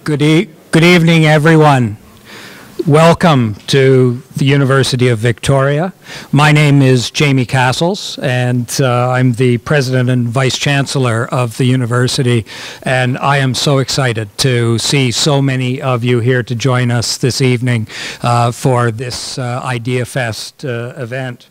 Good evening, everyone. Welcome to the University of Victoria. My name is Jamie Castles, and I'm the President and Vice Chancellor of the University, and I am so excited to see so many of you here to join us this evening for this Ideafest event.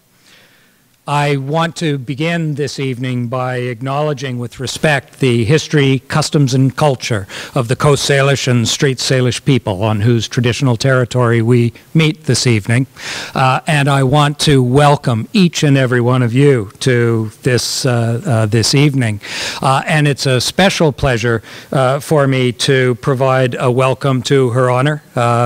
I want to begin this evening by acknowledging with respect the history, customs, and culture of the Coast Salish and Strait Salish people on whose traditional territory we meet this evening. And I want to welcome each and every one of you to this, this evening. And it's a special pleasure for me to provide a welcome to Her Honor,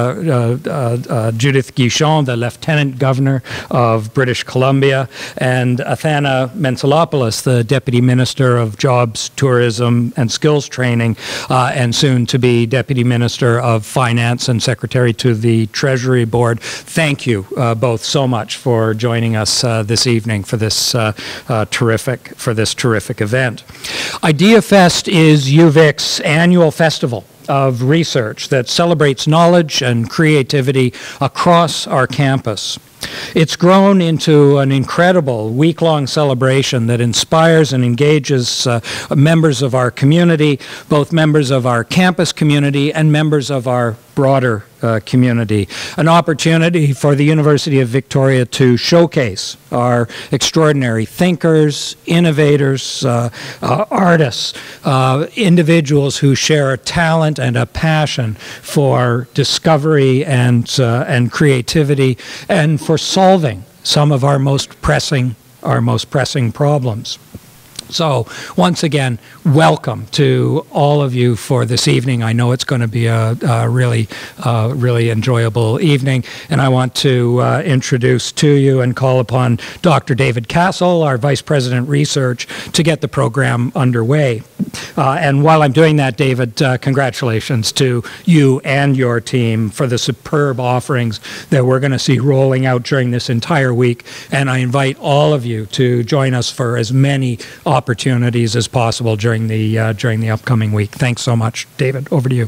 Judith Guichon, the Lieutenant Governor of British Columbia, and Athana Mentzelopoulos, the Deputy Minister of Jobs, Tourism, and Skills Training, and soon to be Deputy Minister of Finance and Secretary to the Treasury Board. Thank you both so much for joining us this evening for this terrific event. Ideafest is UVic's annual festival of research that celebrates knowledge and creativity across our campus. It's grown into an incredible week-long celebration that inspires and engages members of our community, both members of our campus community and members of our broader community. An opportunity for the University of Victoria to showcase our extraordinary thinkers, innovators, artists, individuals who share a talent and a passion for discovery and creativity, and for solving some of our most pressing problems. So once again, welcome to all of you for this evening. I know it's going to be a really enjoyable evening, and I want to introduce to you and call upon Dr. David Castle, our Vice President Research, to get the program underway. And while I'm doing that, David, congratulations to you and your team for the superb offerings that we're going to see rolling out during this entire week, and I invite all of you to join us for as many opportunities as possible during the upcoming week. Thanks so much. David, over to you.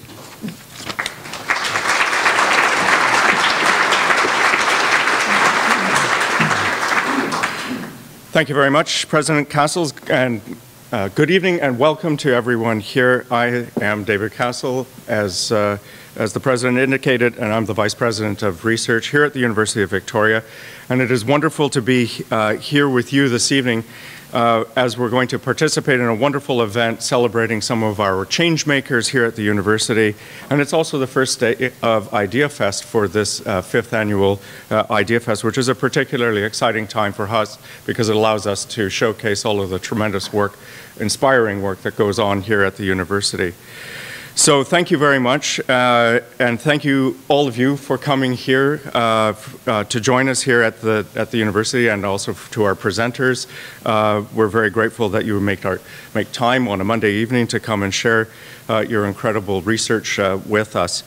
Thank you very much, President Castles, and good evening and welcome to everyone here. I am David Castle, as the President indicated, and I'm the Vice President of Research here at the University of Victoria. And it is wonderful to be here with you this evening as we're going to participate in a wonderful event celebrating some of our change makers here at the university. And it's also the first day of Ideafest for this fifth annual Ideafest, which is a particularly exciting time for us because it allows us to showcase all of the tremendous work, inspiring work that goes on here at the university. So thank you very much, and thank you all of you for coming here to join us here at the university, and also to our presenters. We're very grateful that you make time on a Monday evening to come and share your incredible research with us.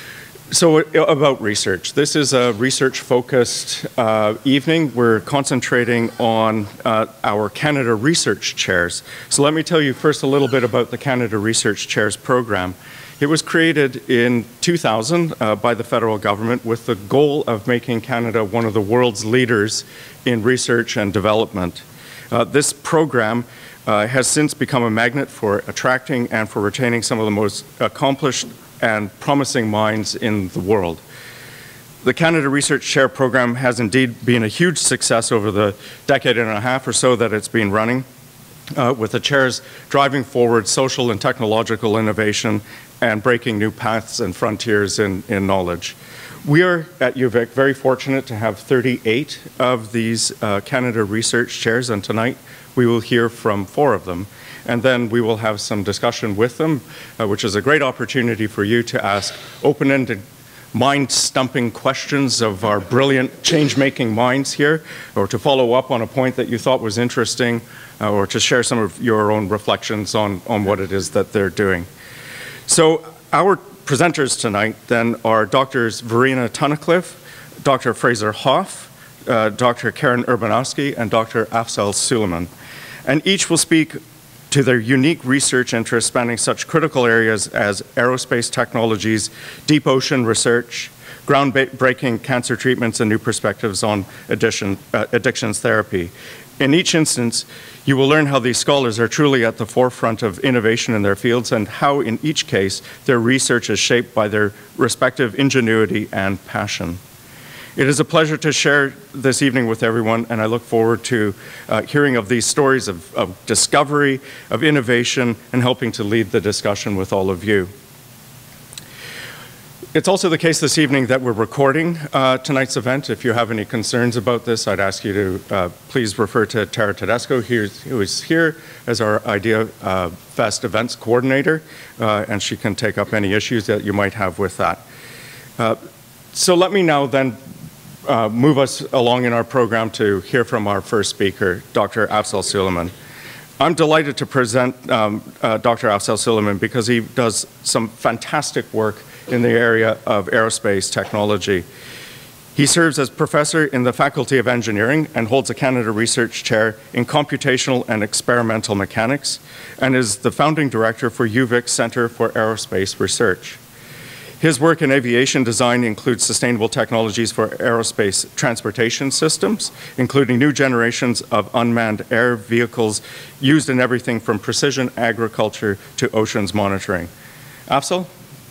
So about research. This is a research-focused evening. We're concentrating on our Canada Research Chairs. So let me tell you first a little bit about the Canada Research Chairs program. It was created in 2000 by the federal government with the goal of making Canada one of the world's leaders in research and development. This program has since become a magnet for attracting and for retaining some of the most accomplished and promising minds in the world. The Canada Research Chair program has indeed been a huge success over the decade and a half or so that it's been running, with the chairs driving forward social and technological innovation and breaking new paths and frontiers in knowledge. We are at UVic very fortunate to have 38 of these Canada Research Chairs, and tonight we will hear from 4 of them. And then we will have some discussion with them, which is a great opportunity for you to ask open-ended, mind-stumping questions of our brilliant change-making minds here, or to follow up on a point that you thought was interesting, or to share some of your own reflections on what it is that they're doing. So our presenters tonight then are Drs. Verena Tunnicliffe, Dr. Fraser Hof, Dr. Karen Urbanoski, and Dr. Afzal Suleman. And each will speak to their unique research interests spanning such critical areas as aerospace technologies, deep ocean research, groundbreaking cancer treatments, and new perspectives on addictions therapy. In each instance, you will learn how these scholars are truly at the forefront of innovation in their fields and how, in each case, their research is shaped by their respective ingenuity and passion. It is a pleasure to share this evening with everyone, and I look forward to hearing of these stories of discovery, of innovation, and helping to lead the discussion with all of you. It's also the case this evening that we're recording tonight's event. If you have any concerns about this, I'd ask you to please refer to Tara Tedesco, who is here as our Ideafest events coordinator, and she can take up any issues that you might have with that. So let me now then move us along in our program to hear from our first speaker, Dr. Afzal Suleman. I'm delighted to present Dr. Afzal Suleman because he does some fantastic work in the area of aerospace technology. He serves as professor in the Faculty of Engineering and holds a Canada Research Chair in Computational and Experimental Mechanics, and is the founding director for UVic Center for Aerospace Research. His work in aviation design includes sustainable technologies for aerospace transportation systems, including new generations of unmanned air vehicles used in everything from precision agriculture to oceans monitoring. Afzal,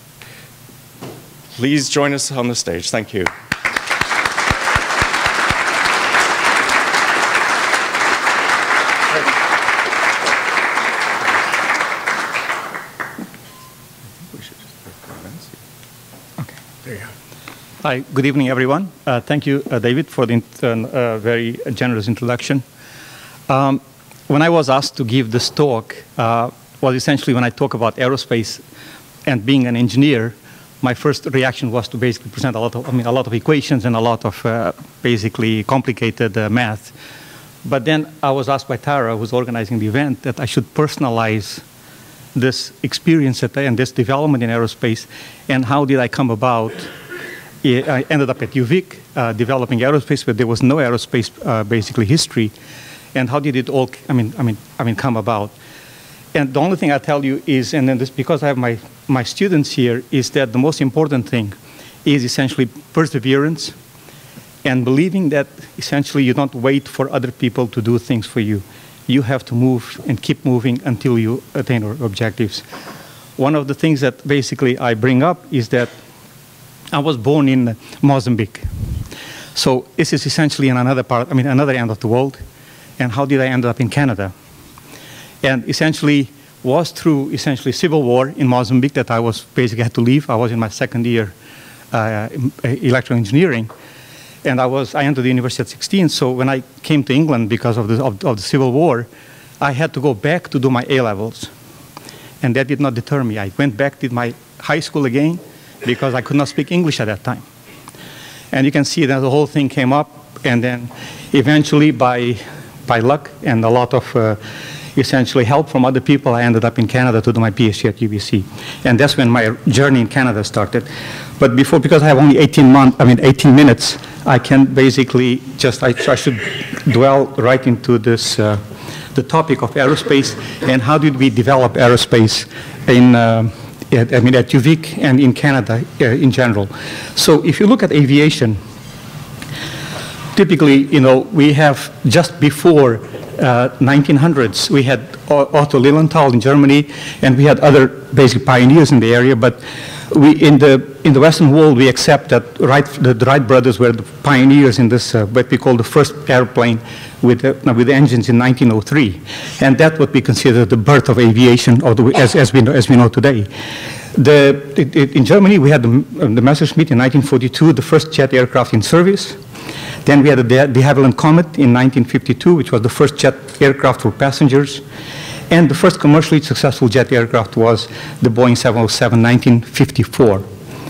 please join us on the stage. Thank you. Hi, good evening, everyone. Thank you, David, for the very generous introduction. When I was asked to give this talk, well, essentially when I talk about aerospace and being an engineer, my first reaction was to basically present a lot of equations and a lot of basically complicated math. But then I was asked by Tara, who's organizing the event, that I should personalize this experience and this development in aerospace, and how did I come about. I ended up at UVic developing aerospace, but there was no aerospace basically history, and how did it all come about? And the only thing I tell you is, and then this because I have my students here, is that the most important thing is essentially perseverance and believing that essentially you don't wait for other people to do things for you. You have to move and keep moving until you attain your objectives. One of the things that basically I bring up is that I was born in Mozambique. So this is essentially in another end of the world. And how did I end up in Canada? And essentially was through civil war in Mozambique that I was basically had to leave. I was in my second year electrical engineering. And I entered the university at 16. So when I came to England because of the civil war, I had to go back to do my A-levels. And that did not deter me. I went back, did my high school again, because I could not speak English at that time. And you can see that the whole thing came up, and then eventually by luck and a lot of essentially help from other people, I ended up in Canada to do my PhD at UBC. And that's when my journey in Canada started. But because I have only 18 minutes, I can basically I should dwell right into this, the topic of aerospace and how did we develop aerospace at UVic and in Canada in general. So if you look at aviation, typically, we have just before 1900s, we had Otto Lilienthal in Germany, and we had other basic pioneers in the area. But in the Western world, we accept that the Wright brothers were the pioneers in this what we call the first airplane with the engines in 1903, and that's what we consider the birth of aviation, as we know today. In Germany, we had the Messerschmitt in 1942, the first jet aircraft in service. Then we had the de Havilland Comet in 1952, which was the first jet aircraft for passengers. And the first commercially successful jet aircraft was the Boeing 707, 1954.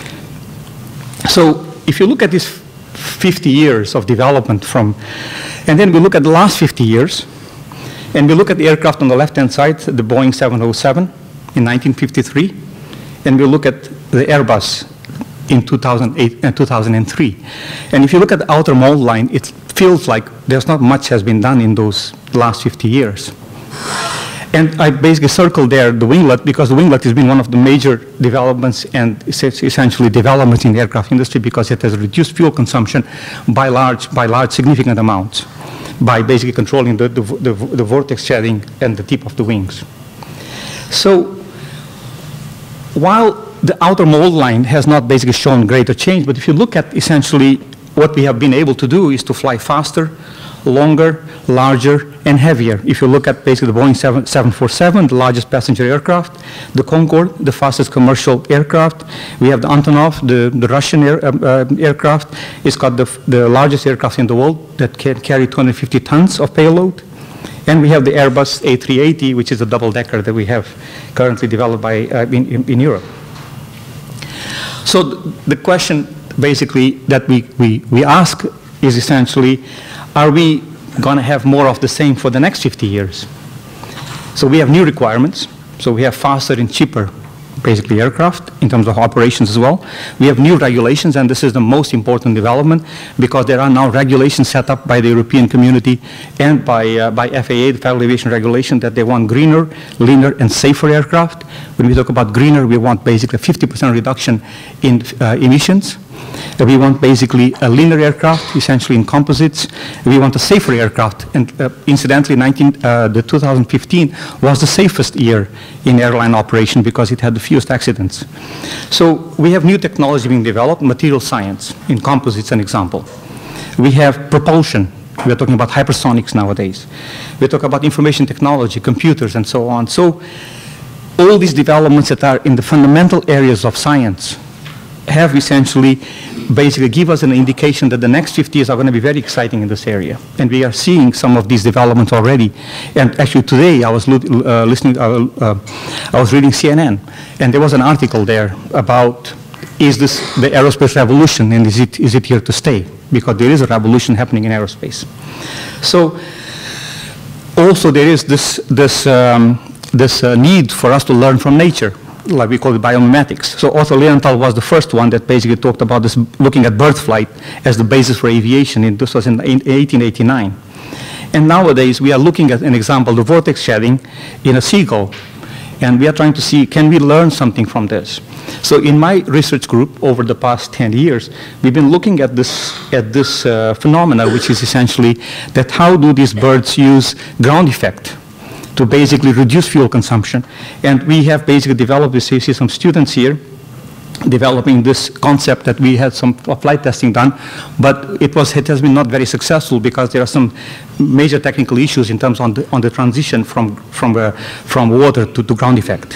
So if you look at these 50 years of development and then we look at the last 50 years, and we look at the aircraft on the left-hand side, the Boeing 707 in 1953, and we look at the Airbus in 2008 and 2003. And if you look at the outer mold line, it feels like there's not much has been done in those last 50 years. And I basically circled there the winglet because the winglet has been one of the major developments and essentially developments in the aircraft industry because it has reduced fuel consumption by large significant amounts by basically controlling the vortex shedding and the tip of the wings. So while the outer mold line has not basically shown greater change, but if you look at essentially what we have been able to do is to fly faster, longer, larger, and heavier. If you look at basically the Boeing 747, the largest passenger aircraft, the Concorde, the fastest commercial aircraft. We have the Antonov, the Russian aircraft. It's got the largest aircraft in the world that can carry 250 tons of payload. And we have the Airbus A380, which is a double-decker that we have currently developed by, in Europe. So the question basically that we ask is essentially, are we going to have more of the same for the next 50 years? So we have new requirements. So we have faster and cheaper, basically, aircraft in terms of operations as well. We have new regulations, and this is the most important development because there are now regulations set up by the European community and by FAA, the Federal Aviation Regulation, that they want greener, leaner, and safer aircraft. When we talk about greener, we want basically a 50% reduction in emissions. We want basically a leaner aircraft, essentially in composites. We want a safer aircraft. And incidentally, 2015 was the safest year in airline operation because it had the fewest accidents. So we have new technology being developed, material science, in composites, an example. We have propulsion. We're talking about hypersonics nowadays. We're talking about information technology, computers, and so on. So all these developments that are in the fundamental areas of science have essentially basically give us an indication that the next 50 years are going to be very exciting in this area. And we are seeing some of these developments already. And actually today I was I was reading CNN, and there was an article there about, is this the aerospace revolution, and is it here to stay? Because there is a revolution happening in aerospace. So also there is this need for us to learn from nature, like we call it biomimetics. So Arthur Leonthal was the first one that basically talked about this, looking at bird flight as the basis for aviation. This was in 1889. And nowadays we are looking at an example, the vortex shedding in a seagull. And we are trying to see, can we learn something from this? So in my research group over the past 10 years, we've been looking at this phenomena, which is essentially that how do these birds use ground effect to basically reduce fuel consumption. And we have basically developed this. You see some students here developing this concept that we had some flight testing done, but it has been not very successful because there are some major technical issues in terms on the transition from water to ground effect.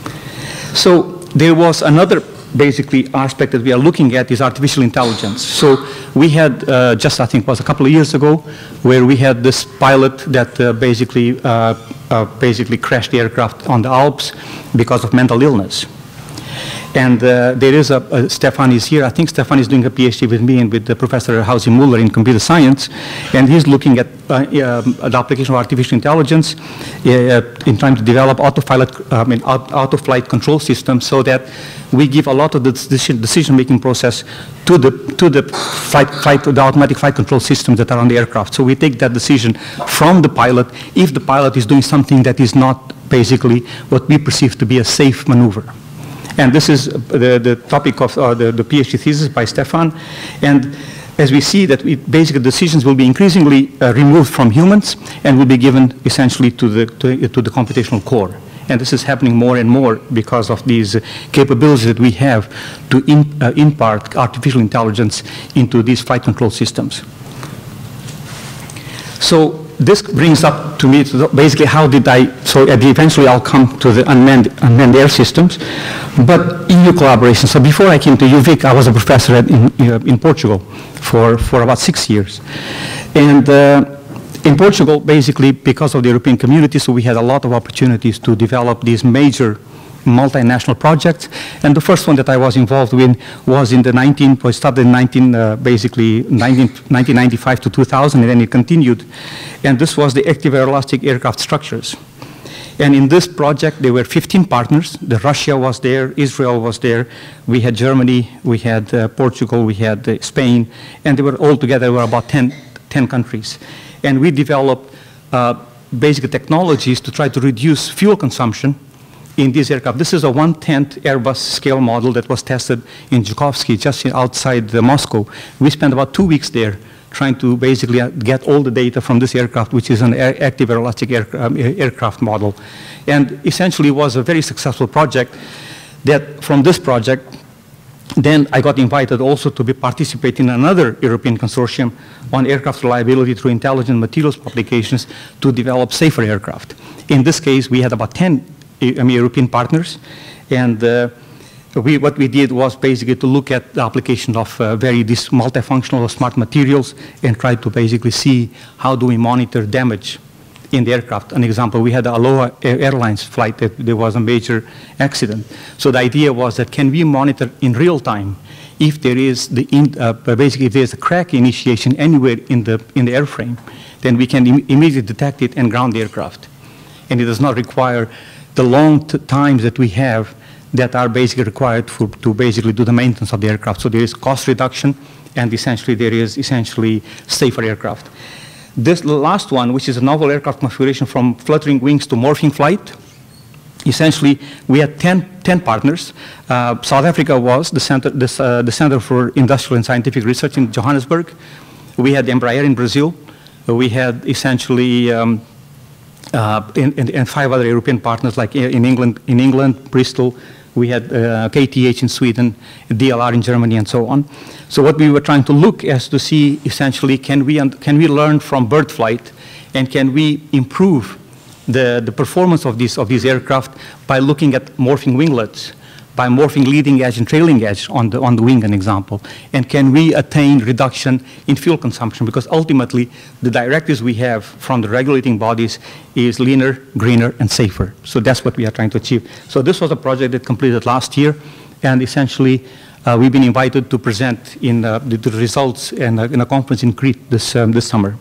So there was another basically aspect that we are looking at is artificial intelligence. So we had just, I think it was a couple of years ago, where we had this pilot that basically crashed the aircraft on the Alps because of mental illness. And there is Stefan is here. I think Stefan is doing a PhD with me and with Professor Hausi Muller in computer science. And he's looking at the application of artificial intelligence in trying to develop auto-flight control systems so that we give a lot of the decision-making process to the automatic flight control systems that are on the aircraft. So we take that decision from the pilot if the pilot is doing something that is not basically what we perceive to be a safe maneuver. And this is the topic of the PhD thesis by Stefan. And as we see that basically decisions will be increasingly removed from humans and will be given essentially to the computational core. And this is happening more and more because of these capabilities that we have to impart artificial intelligence into these flight control systems. So this brings up to me basically how did so eventually I'll come to the unmanned air systems, but EU collaboration. So before I came to UVic, I was a professor in Portugal for about 6 years. And in Portugal, basically because of the European community, so we had a lot of opportunities to develop these major multinational projects. And the first one that I was involved in was in started in 1995 to 2000, and then it continued. And this was the active aeroelastic aircraft structures. And in this project, there were 15 partners. Russia was there, Israel was there, we had Germany, we had Portugal, we had Spain, and they were all together, there were about 10 countries. And we developed basic technologies to try to reduce fuel consumption in this aircraft. This is a 1/10 Airbus scale model that was tested in Zhukovsky, just outside Moscow. We spent about 2 weeks there trying to basically get all the data from this aircraft, which is an active aeroelastic aircraft model. And essentially it was a very successful project. That from this project, then I got invited also to be participating in another European consortium on aircraft reliability through intelligent materials applications to develop safer aircraft. In this case, we had about 10 European partners, and what we did was basically to look at the application of these multifunctional smart materials and try to basically see how do we monitor damage in the aircraft. An example, we had the Aloha Airlines flight that there was a major accident. So the idea was that can we monitor in real time if there is basically if there's a crack initiation anywhere in the airframe, then we can immediately detect it and ground the aircraft. And it does not require the long times that we have that are basically required to basically do the maintenance of the aircraft. So there is cost reduction, and essentially there is safer aircraft. This last one, which is a novel aircraft configuration from fluttering wings to morphing flight, essentially we had 10 partners. South Africa was the Center for Industrial and Scientific Research in Johannesburg. We had Embraer in Brazil. We had essentially and 5 other European partners, like in England, Bristol. We had KTH in Sweden, DLR in Germany, and so on. So what we were trying to look as to see essentially can we learn from bird flight, and can we improve the performance of these aircraft by looking at morphing winglets, by morphing leading edge and trailing edge on the wing, an example, and can we attain reduction in fuel consumption? Because ultimately the directives we have from the regulating bodies is leaner, greener, and safer. So that's what we are trying to achieve. So this was a project that completed last year, and essentially we've been invited to present the results in a conference in Crete this summer.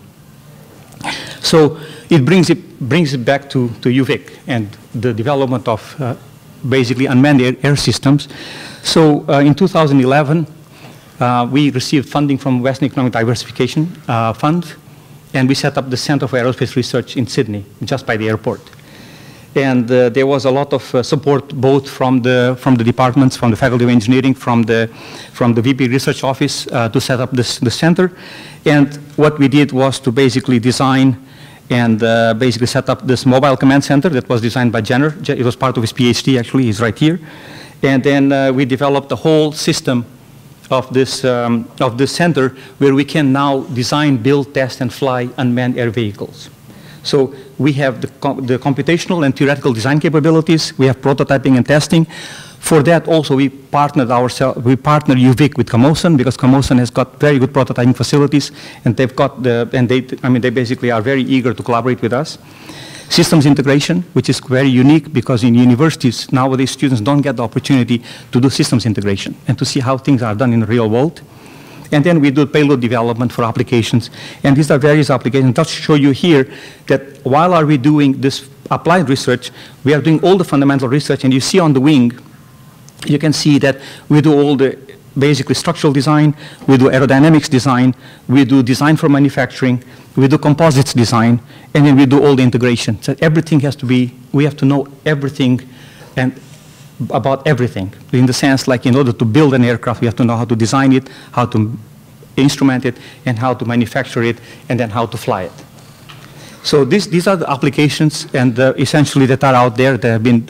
So it brings it back to UVic and the development of basically unmanned air systems. So in 2011, we received funding from Western Economic Diversification Fund, and we set up the Center for Aerospace Research in Sydney, just by the airport. And there was a lot of support both from the departments, from the Faculty of Engineering, from the VP Research Office to set up the center. And what we did was to basically design and basically set up this mobile command center that was designed by Jenner. It was part of his PhD, actually. He's right here. And then we developed the whole system of this center where we can now design, build, test, and fly unmanned air vehicles. So we have the computational and theoretical design capabilities. We have prototyping and testing. For that also we partnered UVic with Camosun, because Camosun has got very good prototyping facilities, and they've got they basically are very eager to collaborate with us. Systems integration, which is very unique because in universities nowadays students don't get the opportunity to do systems integration and to see how things are done in the real world. And then we do payload development for applications. And these are various applications. I'll show you here that while are we doing this applied research, we are doing all the fundamental research. And you see on the wing, you can see that we do all the basically structural design, we do aerodynamics design, we do design for manufacturing, we do composites design, and then we do all the integration. So everything has to be, we have to know everything and about everything, in the sense like in order to build an aircraft, we have to know how to design it, how to instrument it, and how to manufacture it, and then how to fly it. So these are the applications and essentially that are out there that have been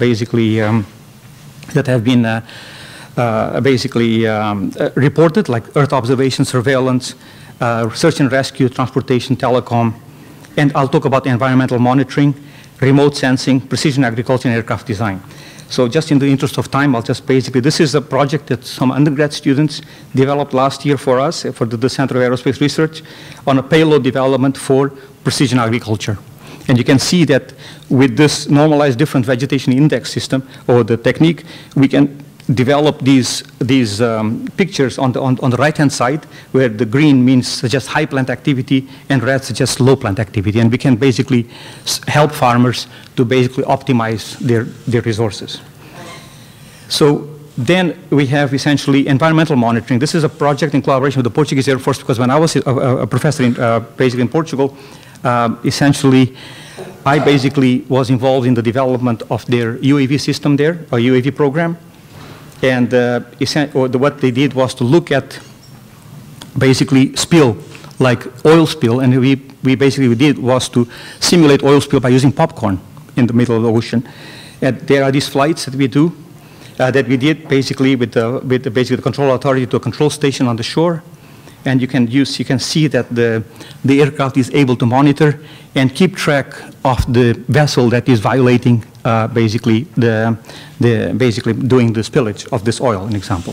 reported, like Earth observation, surveillance, search and rescue, transportation, telecom, and I'll talk about environmental monitoring, remote sensing, precision agriculture, and aircraft design. So just in the interest of time, I'll just basically, this is a project that some undergrad students developed last year for us, for the Center of Aerospace Research, on a payload development for precision agriculture. And you can see that with this normalized different vegetation index system, or the technique, we can develop these pictures on the right-hand side, where the green means suggests high plant activity and red suggests low plant activity. And we can basically help farmers to basically optimize their resources. So then we have essentially environmental monitoring. This is a project in collaboration with the Portuguese Air Force, because when I was a professor basically in Portugal, essentially I basically was involved in the development of their UAV system there, or UAV program. And what they did was to look at basically spill, like oil spill, and we did was to simulate oil spill by using popcorn in the middle of the ocean. And there are these flights that we do, that we did basically with the control authority to a control station on the shore. And you can see that the aircraft is able to monitor and keep track of the vessel that is violating basically doing the spillage of this oil, an example.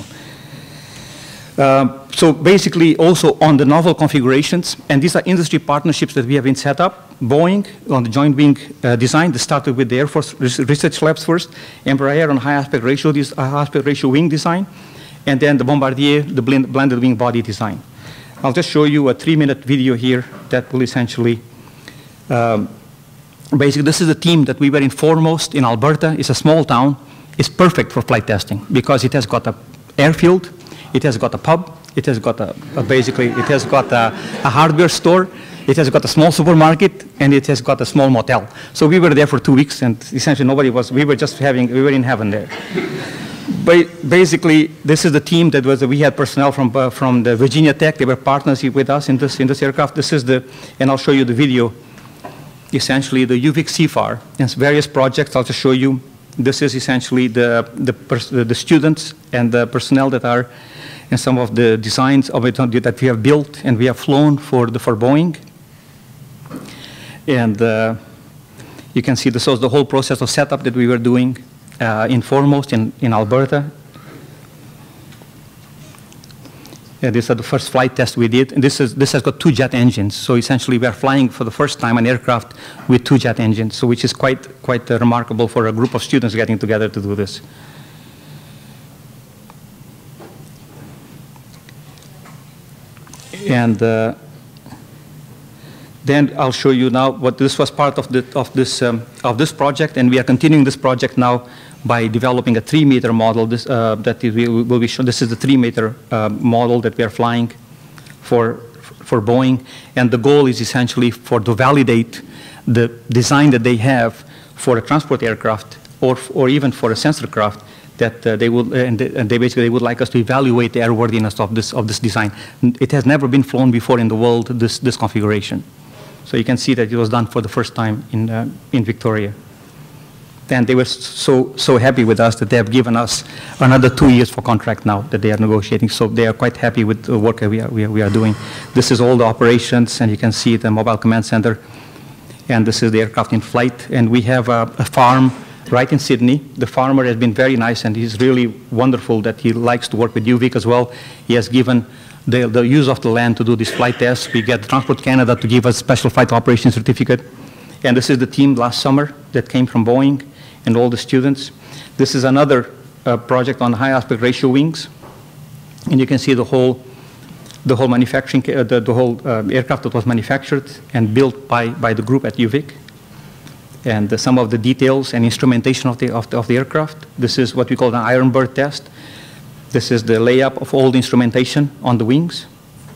So basically also on the novel configurations, and these are industry partnerships that we have been set up. Boeing on the joint wing design, they started with the Air Force Research Labs first, Embraer on high aspect ratio wing design, and then the Bombardier, the blended wing body design. I'll just show you a 3-minute video here that will essentially, basically this is a team that we were in Foremost in Alberta. It's a small town. It's perfect for flight testing because it has got an airfield, it has got a pub, it has got a hardware store, it has got a small supermarket, and it has got a small motel. So we were there for 2 weeks, and essentially we were in heaven there. But basically, this is the team that we had personnel from the Virginia Tech. They were partners with us in this aircraft. This is and I'll show you the video, essentially the UVic CFAR and various projects. I'll just show you. This is essentially the students and the personnel that are in some of the designs of it that we have built and we have flown for Boeing. And you can see this was the whole process of setup that we were doing in Foremost in Alberta. These are the first flight tests we did. And this has got 2 jet engines. So essentially we are flying for the first time an aircraft with 2 jet engines, so which is quite remarkable for a group of students getting together to do this. And then I'll show you now what this was part of this project, and we are continuing this project now by developing a 3-meter model. This will be shown. This is the 3-meter model that we are flying for Boeing, and the goal is essentially to validate the design that they have for a transport aircraft or even for a sensor craft. That they would like us to evaluate the airworthiness of this design. It has never been flown before in the world, this configuration. So you can see that it was done for the first time in Victoria. And they were so happy with us that they have given us another 2 years for contract now that they are negotiating. So they are quite happy with the work that we are doing. This is all the operations, and you can see the mobile command center. And this is the aircraft in flight. And we have a farm right in Sydney. The farmer has been very nice, and he's really wonderful that he likes to work with UVic as well. He has given the use of the land to do these flight tests. We get Transport Canada to give us special flight operation certificate. And this is the team last summer that came from Boeing and all the students. This is another project on high aspect ratio wings. And you can see the whole manufacturing, the whole aircraft that was manufactured and built by the group at UVic. And some of the details and instrumentation of the aircraft. This is what we call an iron bird test. This is the layup of all the instrumentation on the wings.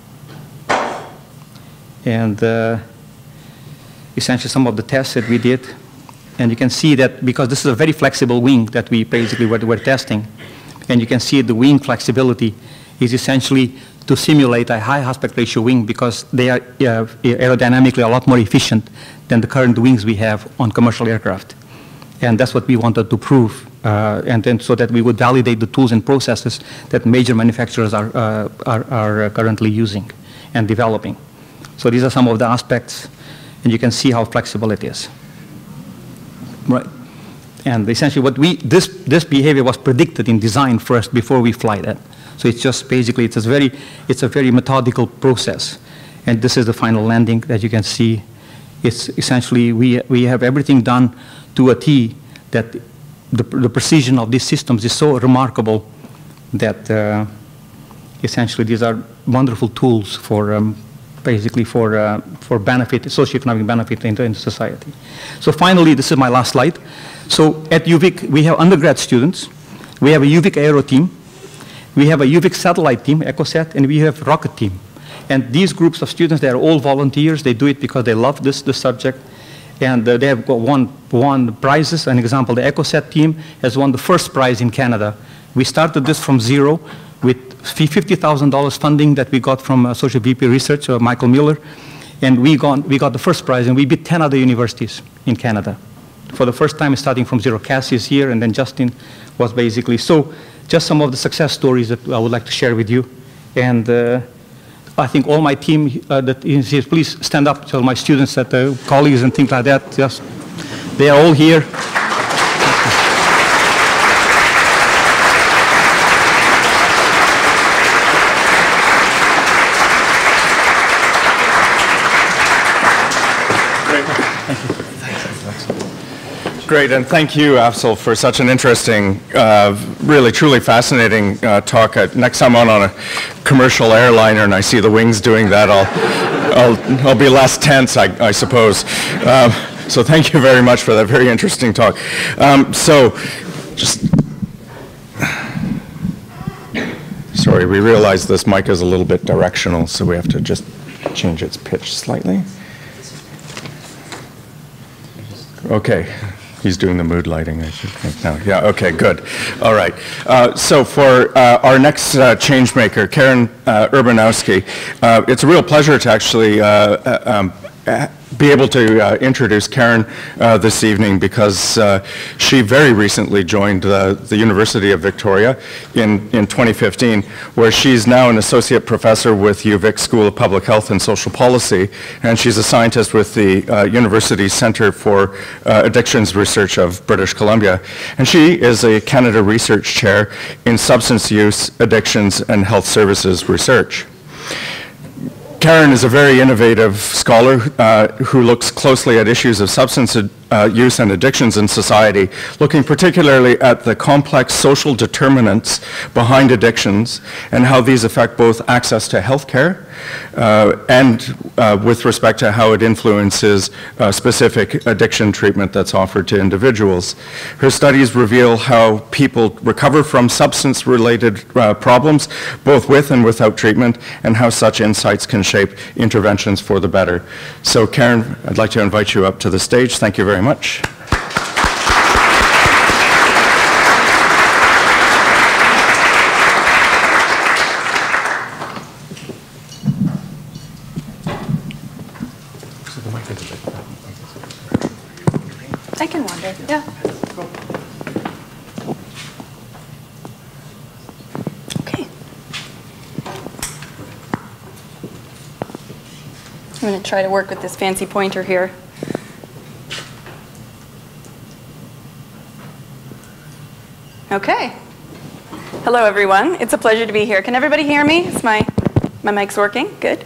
And essentially some of the tests that we did. And you can see that because this is a very flexible wing that we basically were testing. And you can see the wing flexibility is essentially to simulate a high aspect ratio wing because they are aerodynamically a lot more efficient than the current wings we have on commercial aircraft. And that's what we wanted to prove. And then so that we would validate the tools and processes that major manufacturers are currently using and developing. So these are some of the aspects, and you can see how flexible it is. Right. And essentially this behavior was predicted in design first before we fly that. So it's just basically, it's a very methodical process. And this is the final landing that you can see. It's essentially, we have everything done to a T that the precision of these systems is so remarkable that essentially these are wonderful tools for basically for benefit, socioeconomic benefit in society. So finally, this is my last slide. So at UVic, we have undergrad students. We have a UVic Aero team. We have a UVic satellite team, EcoSat, and we have rocket team. And these groups of students, they are all volunteers. They do it because they love this subject. And they have won prizes. An example, the EcoSet team has won the first prize in Canada. We started this from zero with $50,000 funding that we got from Associate VP Research, Michael Mueller. And we got the first prize, and we beat 10 other universities in Canada. For the first time, starting from zero. Cassie is here, and then Justin was basically. So just some of the success stories that I would like to share with you. And I think all my team that is here, please stand up, tell my students, that colleagues and things like that, just, they are all here. Great, and thank you, Afzal, for such an interesting, really truly fascinating talk. Next time I'm on a commercial airliner and I see the wings doing that, I'll be less tense, I suppose. So thank you very much for that very interesting talk. Sorry, we realize this mic is a little bit directional, so we have to just change its pitch slightly. Okay. He's doing the mood lighting, I should think now. Yeah, okay, good. All right. So for our next change maker, Karen Urbanoski, it's a real pleasure to actually be able to introduce Karen this evening, because she very recently joined the University of Victoria in 2015, where she's now an associate professor with UVic School of Public Health and Social Policy, and she's a scientist with the University Centre for Addictions Research of British Columbia. And she is a Canada Research Chair in Substance Use, Addictions, and Health Services Research. Karen is a very innovative scholar who looks closely at issues of substance use and addictions in society, looking particularly at the complex social determinants behind addictions and how these affect both access to health care and with respect to how it influences specific addiction treatment that's offered to individuals. Her studies reveal how people recover from substance-related problems, both with and without treatment, and how such insights can shape interventions for the better. So Karen, I'd like to invite you up to the stage. Thank you very much. I can wander, yeah. Okay. I'm going to try to work with this fancy pointer here. Okay. Hello, everyone. It's a pleasure to be here. Can everybody hear me? Is my mic's working? Good.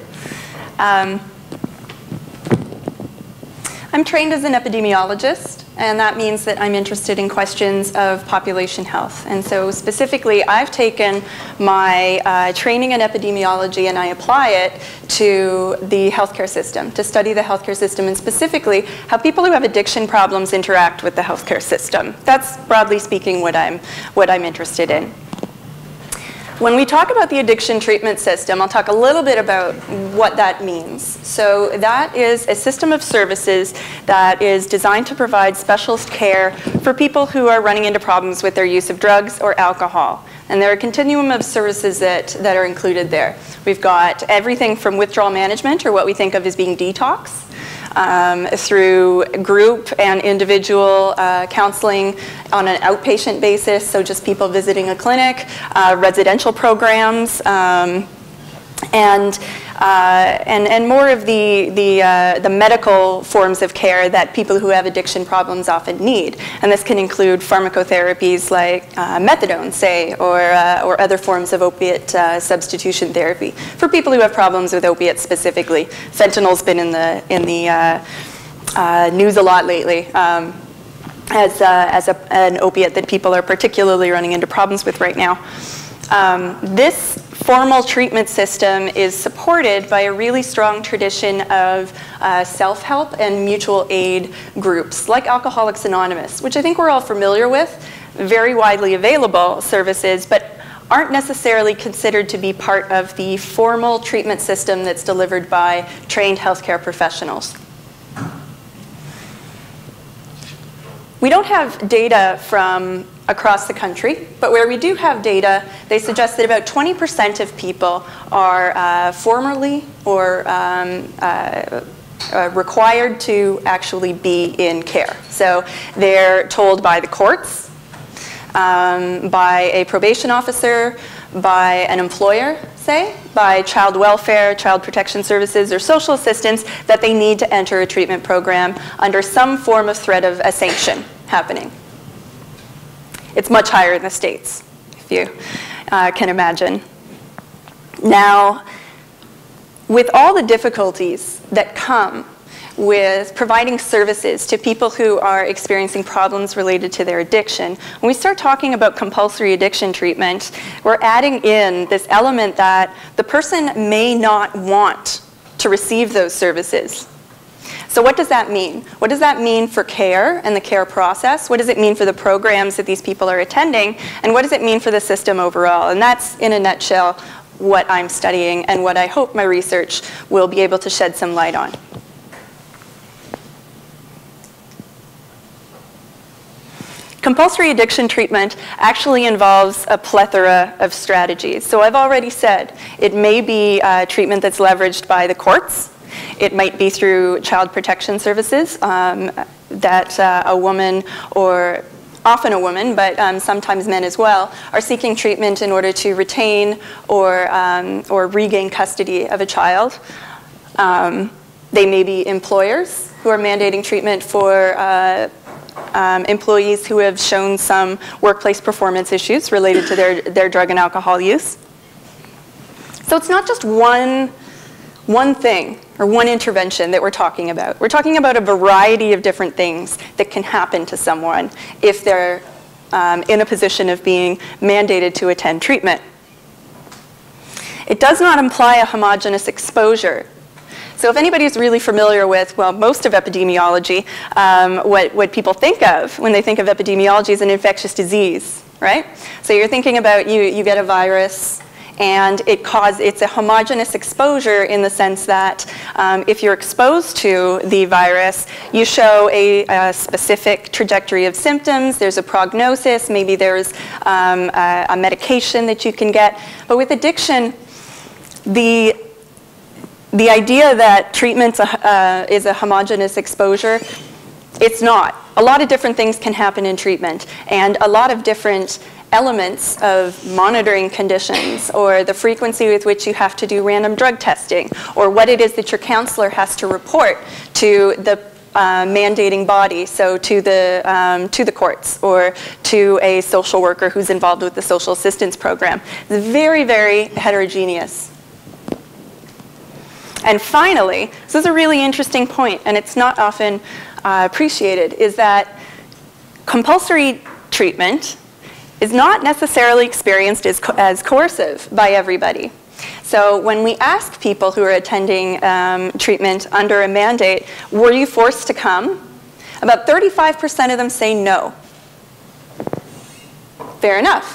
I'm trained as an epidemiologist, and that means that I'm interested in questions of population health. And so specifically, I've taken my training in epidemiology and I apply it to the healthcare system, to study the healthcare system, and specifically how people who have addiction problems interact with the healthcare system. That's, broadly speaking, what I'm interested in. When we talk about the addiction treatment system, I'll talk a little bit about what that means. So that is a system of services that is designed to provide specialist care for people who are running into problems with their use of drugs or alcohol. And there are a continuum of services that are included there. We've got everything from withdrawal management, or what we think of as being detox, through group and individual counseling on an outpatient basis, so just people visiting a clinic, residential programs, and more of the medical forms of care that people who have addiction problems often need. And this can include pharmacotherapies like methadone, say, or other forms of opiate substitution therapy for people who have problems with opiates specifically. Fentanyl's been in the news a lot lately as an opiate that people are particularly running into problems with right now. This formal treatment system is supported by a really strong tradition of self-help and mutual aid groups, like Alcoholics Anonymous, which I think we're all familiar with, very widely available services, but aren't necessarily considered to be part of the formal treatment system that's delivered by trained healthcare professionals. We don't have data from across the country, but where we do have data, they suggest that about 20% of people are formerly or required to actually be in care. So they're told by the courts, by a probation officer, by an employer, say, by child welfare, child protection services, or social assistance, that they need to enter a treatment program under some form of threat of a sanction happening. It's much higher in the States, if you can imagine. Now, with all the difficulties that come with providing services to people who are experiencing problems related to their addiction, when we start talking about compulsory addiction treatment, we're adding in this element that the person may not want to receive those services. So what does that mean? What does that mean for care and the care process? What does it mean for the programs that these people are attending? And what does it mean for the system overall? And that's, in a nutshell, what I'm studying and what I hope my research will be able to shed some light on. Compulsory addiction treatment actually involves a plethora of strategies. So I've already said it may be treatment that's leveraged by the courts. It might be through child protection services that a woman, or often a woman, but sometimes men as well, are seeking treatment in order to retain or regain custody of a child. They may be employers who are mandating treatment for employees who have shown some workplace performance issues related to their drug and alcohol use. So it's not just one thing or one intervention that we're talking about. We're talking about a variety of different things that can happen to someone if they're in a position of being mandated to attend treatment. It does not imply a homogeneous exposure. So if anybody's really familiar with, well, most of epidemiology, what people think of when they think of epidemiology is an infectious disease, right? So you're thinking about you get a virus, and it's a homogeneous exposure in the sense that if you're exposed to the virus, you show a specific trajectory of symptoms, there's a prognosis, maybe there's a medication that you can get. But with addiction, the idea that treatment is a homogeneous exposure, it's not. A lot of different things can happen in treatment, and a lot of different elements of monitoring conditions, or the frequency with which you have to do random drug testing, or what it is that your counselor has to report to the mandating body, so to the courts or to a social worker who's involved with the social assistance program. It's very, very heterogeneous. And finally, this is a really interesting point, and it's not often appreciated, is that compulsory treatment is not necessarily experienced as coercive by everybody. So when we ask people who are attending treatment under a mandate, were you forced to come? About 35% of them say no. Fair enough.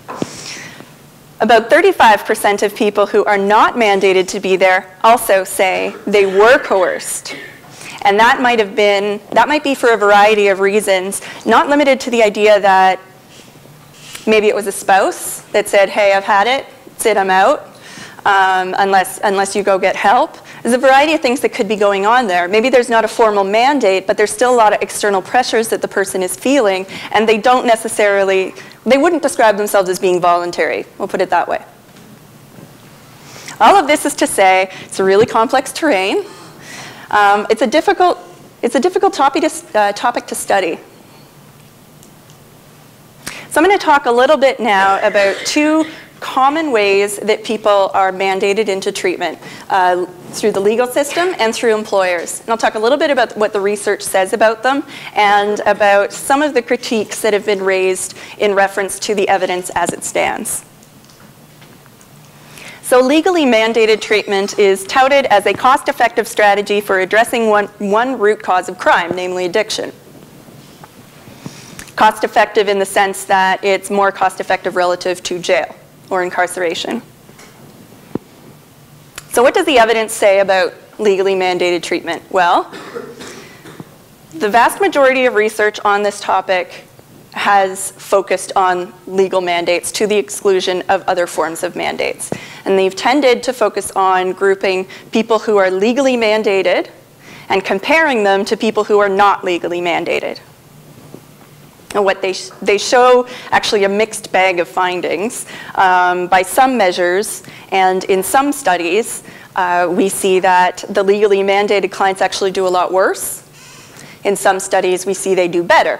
About 35% of people who are not mandated to be there also say they were coerced. And that might be for a variety of reasons, not limited to the idea that maybe it was a spouse that said, hey, I've had it, that's it, I'm out, unless you go get help. There's a variety of things that could be going on there. Maybe there's not a formal mandate, but there's still a lot of external pressures that the person is feeling, and they wouldn't describe themselves as being voluntary, we'll put it that way. All of this is to say, it's a really complex terrain. It's a difficult topic to study. So I'm going to talk a little bit now about two common ways that people are mandated into treatment through the legal system and through employers. And I'll talk a little bit about what the research says about them and about some of the critiques that have been raised in reference to the evidence as it stands. So legally mandated treatment is touted as a cost-effective strategy for addressing one root cause of crime, namely addiction. Cost-effective in the sense that it's more cost-effective relative to jail or incarceration. So what does the evidence say about legally mandated treatment? Well, The vast majority of research on this topic has focused on legal mandates to the exclusion of other forms of mandates. And they've tended to focus on grouping people who are legally mandated and comparing them to people who are not legally mandated. And what they show actually a mixed bag of findings. By some measures and in some studies, we see that the legally mandated clients actually do a lot worse. In some studies, we see they do better.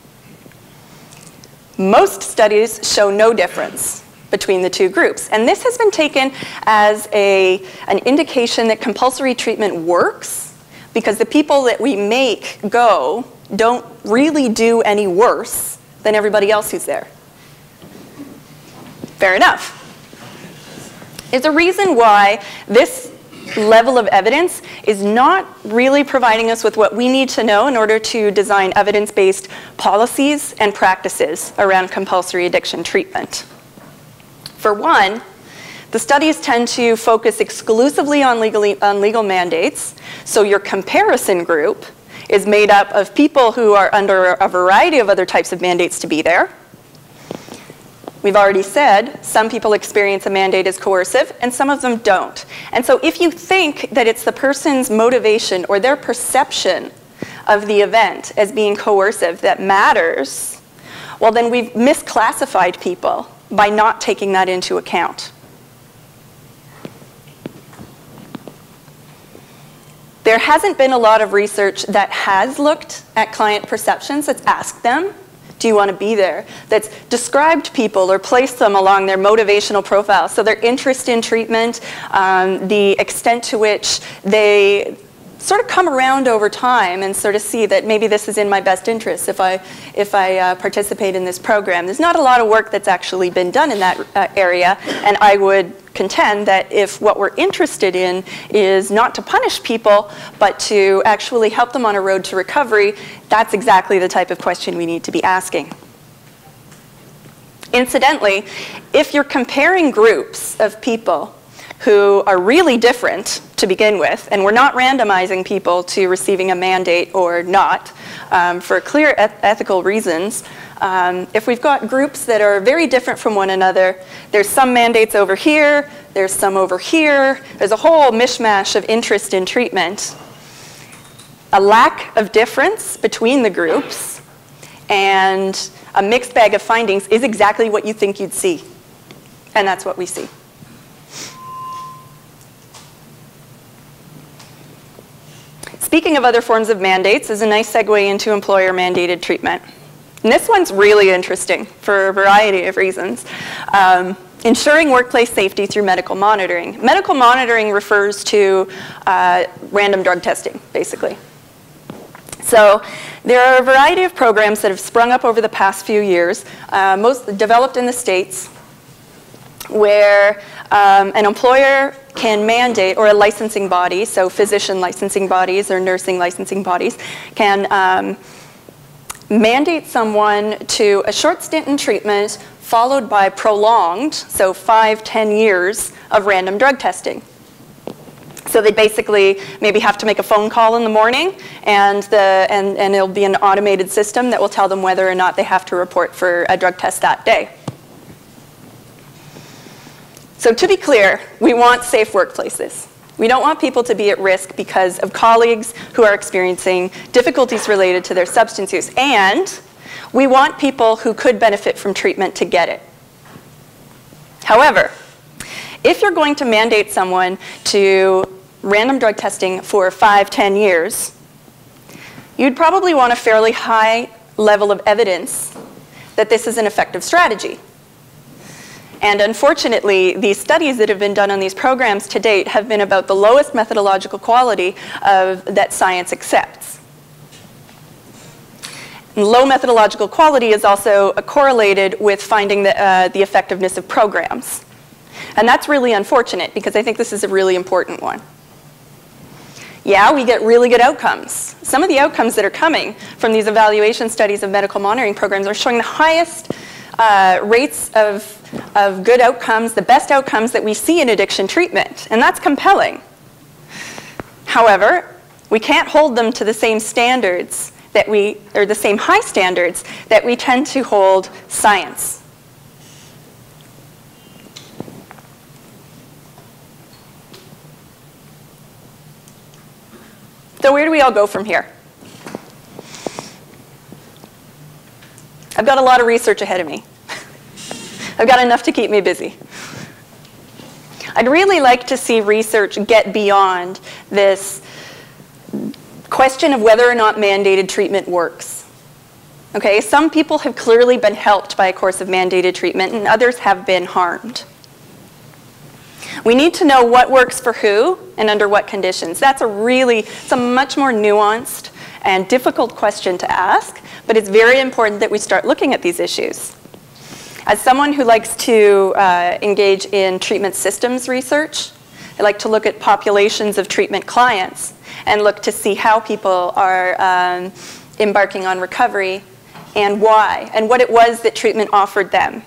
Most studies show no difference between the two groups. And this has been taken as an indication that compulsory treatment works because the people that we make go don't really do any worse than everybody else who's there. Fair enough. There's a reason why this level of evidence is not really providing us with what we need to know in order to design evidence-based policies and practices around compulsory addiction treatment. For one, the studies tend to focus exclusively on legal mandates, so your comparison group is made up of people who are under a variety of other types of mandates to be there. We've already said some people experience a mandate as coercive and some of them don't. And so if you think that it's the person's motivation or their perception of the event as being coercive that matters, well then we've misclassified people by not taking that into account. There hasn't been a lot of research that has looked at client perceptions, that's asked them, do you want to be there? That's described people or placed them along their motivational profile. So their interest in treatment, the extent to which they sort of come around over time and sort of see that maybe this is in my best interest if I participate in this program. There's not a lot of work that's actually been done in that area, and I would contend that if what we're interested in is not to punish people, but to actually help them on a road to recovery, that's exactly the type of question we need to be asking. Incidentally, if you're comparing groups of people who are really different to begin with, and we're not randomizing people to receiving a mandate or not, for clear ethical reasons, if we've got groups that are very different from one another, there's some mandates over here, there's some over here, there's a whole mishmash of interest in treatment. A lack of difference between the groups and a mixed bag of findings is exactly what you think you'd see. And that's what we see. Speaking of other forms of mandates is a nice segue into employer-mandated treatment. And this one's really interesting for a variety of reasons. Ensuring workplace safety through medical monitoring. Medical monitoring refers to random drug testing, basically. So there are a variety of programs that have sprung up over the past few years, most developed in the States, where an employer can mandate, or a licensing body, so physician licensing bodies or nursing licensing bodies, can mandate someone to a short stint in treatment followed by prolonged, so 5-10 years of random drug testing. So they basically maybe have to make a phone call in the morning, and it'll be an automated system that will tell them whether or not they have to report for a drug test that day. So to be clear, we want safe workplaces. We don't want people to be at risk because of colleagues who are experiencing difficulties related to their substance use. And we want people who could benefit from treatment to get it. However, if you're going to mandate someone to random drug testing for 5-10 years, you'd probably want a fairly high level of evidence that this is an effective strategy. And unfortunately, the studies that have been done on these programs to date have been about the lowest methodological quality that science accepts. And low methodological quality is also correlated with finding the effectiveness of programs. And that's really unfortunate because I think this is a really important one. Yeah, we get really good outcomes. Some of the outcomes that are coming from these evaluation studies of medical monitoring programs are showing the highest rates of good outcomes, the best outcomes that we see in addiction treatment, and that's compelling. However, we can't hold them to the same standards that or the same high standards that we tend to hold science. So where do we all go from here? I've got a lot of research ahead of me. I've got enough to keep me busy. I'd really like to see research get beyond this question of whether or not mandated treatment works. Okay, some people have clearly been helped by a course of mandated treatment, and others have been harmed. We need to know what works for who and under what conditions. It's a much more nuanced and difficult question to ask, but it's very important that we start looking at these issues. As someone who likes to engage in treatment systems research, I like to look at populations of treatment clients and look to see how people are embarking on recovery and why, and what it was that treatment offered them,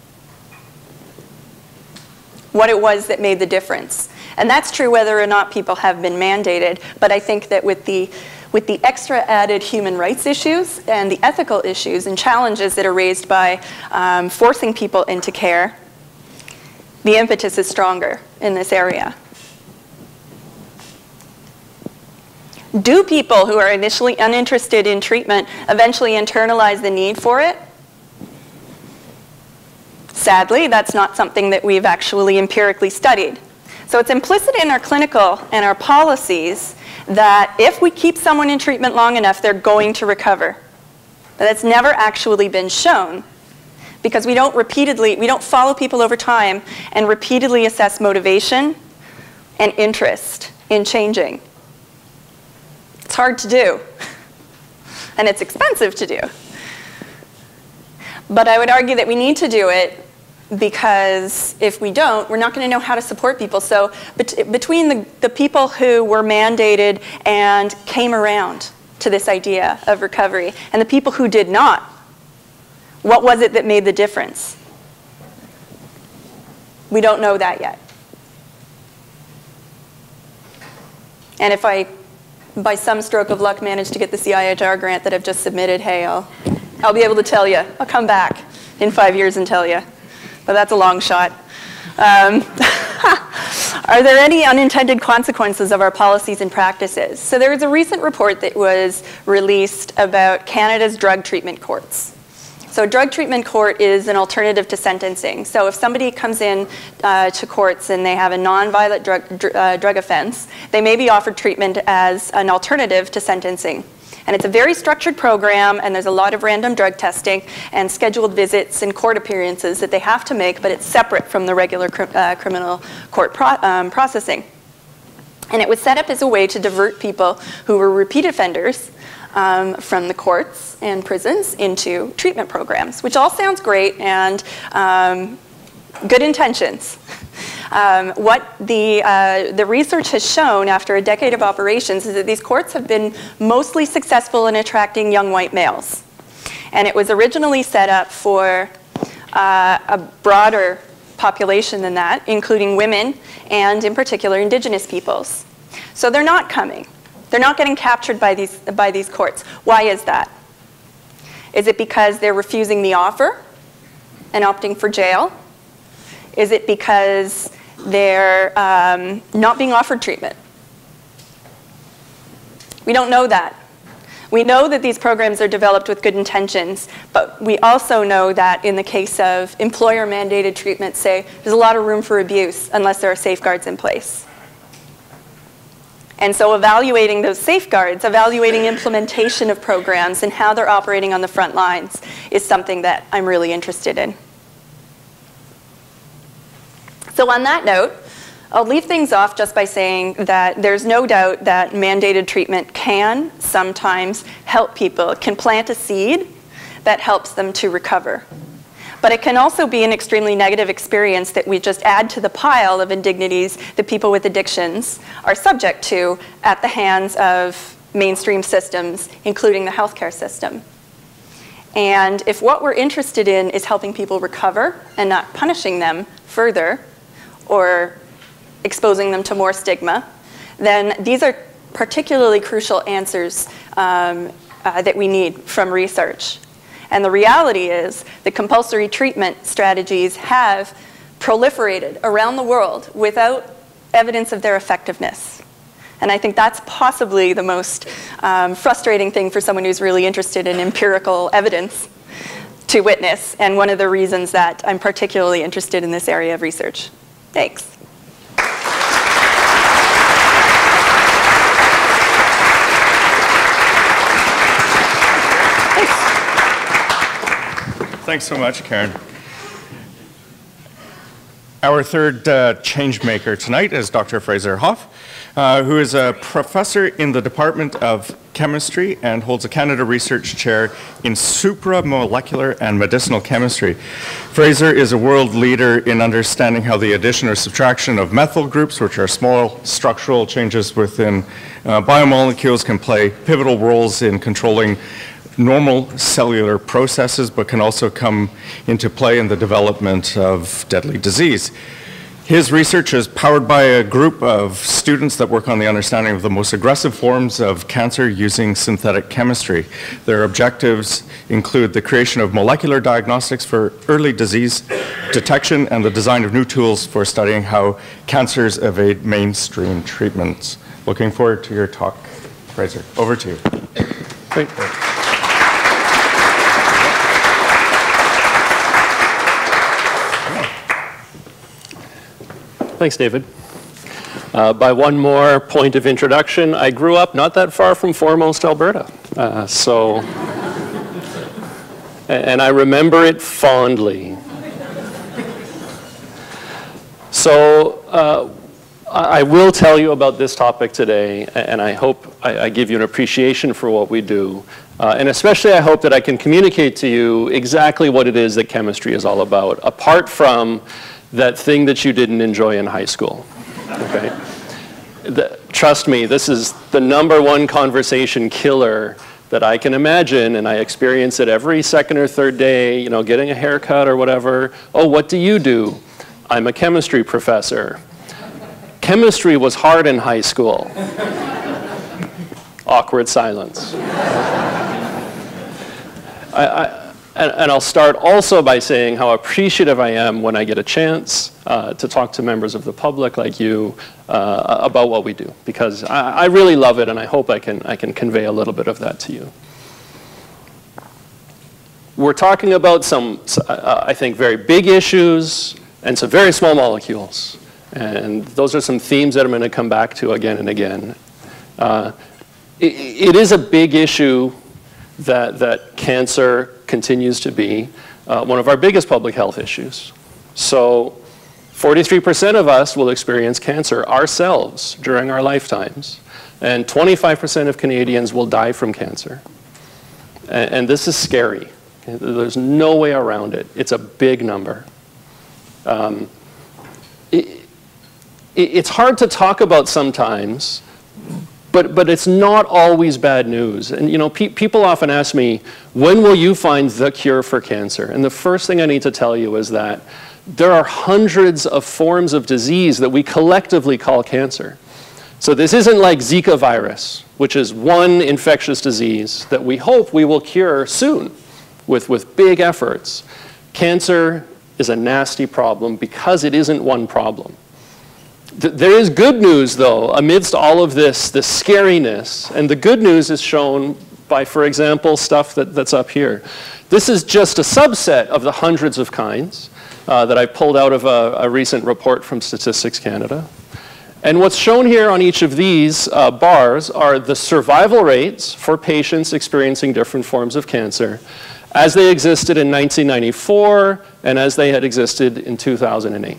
what it was that made the difference. And that's true whether or not people have been mandated, but I think that with the extra added human rights issues and the ethical issues and challenges that are raised by forcing people into care, the impetus is stronger in this area. Do people who are initially uninterested in treatment eventually internalize the need for it? Sadly, that's not something that we've actually empirically studied. So it's implicit in our clinical and our policies that if we keep someone in treatment long enough, they're going to recover. But that's never actually been shown because we don't follow people over time and repeatedly assess motivation and interest in changing. It's hard to do, and it's expensive to do. But I would argue that we need to do it because if we don't, we're not going to know how to support people. So between the people who were mandated and came around to this idea of recovery and the people who did not, what was it that made the difference? We don't know that yet. And if I, by some stroke of luck, manage to get the CIHR grant that I've just submitted, hey, I'll be able to tell you. I'll come back in 5 years and tell you. But that's a long shot. Are there any unintended consequences of our policies and practices? So there was a recent report that was released about Canada's drug treatment courts. So a drug treatment court is an alternative to sentencing. So if somebody comes in to courts and they have a nonviolent drug offense, they may be offered treatment as an alternative to sentencing. And it's a very structured program, and there's a lot of random drug testing and scheduled visits and court appearances that they have to make, but it's separate from the regular criminal court processing. And it was set up as a way to divert people who were repeat offenders from the courts and prisons into treatment programs, which all sounds great and good intentions. What the research has shown after a decade of operations is that these courts have been mostly successful in attracting young white males. And it was originally set up for a broader population than that, including women and, in particular, Indigenous peoples. So they're not coming. They're not getting captured by these courts. Why is that? Is it because they're refusing the offer and opting for jail? Is it because they're not being offered treatment? We don't know that. We know that these programs are developed with good intentions, but we also know that in the case of employer-mandated treatment, say, there's a lot of room for abuse unless there are safeguards in place. And so evaluating those safeguards, evaluating implementation of programs and how they're operating on the front lines is something that I'm really interested in. So on that note, I'll leave things off just by saying that there's no doubt that mandated treatment can sometimes help people. It can plant a seed that helps them to recover. But it can also be an extremely negative experience that we just add to the pile of indignities that people with addictions are subject to at the hands of mainstream systems, including the healthcare system. And if what we're interested in is helping people recover and not punishing them further or exposing them to more stigma, then these are particularly crucial answers that we need from research. And the reality is that compulsory treatment strategies have proliferated around the world without evidence of their effectiveness. And I think that's possibly the most frustrating thing for someone who's really interested in empirical evidence to witness, and one of the reasons that I'm particularly interested in this area of research. Thanks. Thanks so much, Karen. Our third change maker tonight is Dr. Fraser Hof, who is a professor in the Department of Chemistry and holds a Canada Research Chair in Supramolecular and Medicinal Chemistry. Fraser is a world leader in understanding how the addition or subtraction of methyl groups, which are small structural changes within biomolecules, can play pivotal roles in controlling normal cellular processes, but can also come into play in the development of deadly disease. His research is powered by a group of students that work on the understanding of the most aggressive forms of cancer using synthetic chemistry. Their objectives include the creation of molecular diagnostics for early disease detection and the design of new tools for studying how cancers evade mainstream treatments. Looking forward to your talk, Fraser. Over to you. Great. Thanks, David. By one more point of introduction, I grew up not that far from Foremost, Alberta. And I remember it fondly. So I will tell you about this topic today, and I hope I give you an appreciation for what we do. And especially I hope that I can communicate to you exactly what it is that chemistry is all about, apart from that thing that you didn't enjoy in high school, okay? Trust me, this is the #1 conversation killer that I can imagine, and I experience it every second or third day, you know, getting a haircut or whatever. Oh, what do you do? I'm a chemistry professor. Chemistry was hard in high school. Awkward silence. And I'll start also by saying how appreciative I am when I get a chance to talk to members of the public like you about what we do, because I really love it, and I hope I can convey a little bit of that to you. We're talking about some, I think, very big issues and some very small molecules. And those are some themes that I'm going to come back to again and again. It is a big issue that cancer continues to be one of our biggest public health issues. So 43% of us will experience cancer ourselves during our lifetimes, and 25% of Canadians will die from cancer. And this is scary. There's no way around it. It's a big number. It's hard to talk about sometimes, but it's not always bad news. And you know, people often ask me, when will you find the cure for cancer? And the first thing I need to tell you is that there are hundreds of forms of disease that we collectively call cancer. So this isn't like Zika virus, which is one infectious disease that we hope we will cure soon with big efforts. Cancer is a nasty problem because it isn't one problem. There is good news, though, amidst all of this scariness. And the good news is shown by, for example, stuff that's up here. This is just a subset of the hundreds of kinds that I pulled out of a recent report from Statistics Canada. And what's shown here on each of these bars are the survival rates for patients experiencing different forms of cancer as they existed in 1994 and as they had existed in 2008.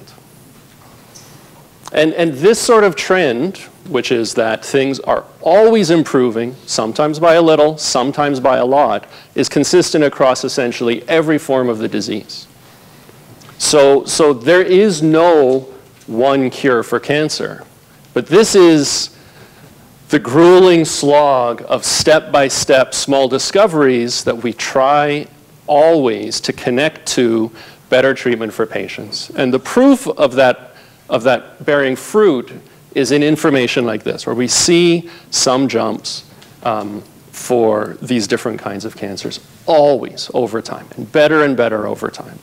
And this sort of trend, which is that things are always improving, sometimes by a little, sometimes by a lot, is consistent across essentially every form of the disease. So there is no one cure for cancer. But this is the grueling slog of step-by-step small discoveries that we try always to connect to better treatment for patients. And the proof of that bearing fruit is in information like this, where we see some jumps for these different kinds of cancers, always over time, and better over time.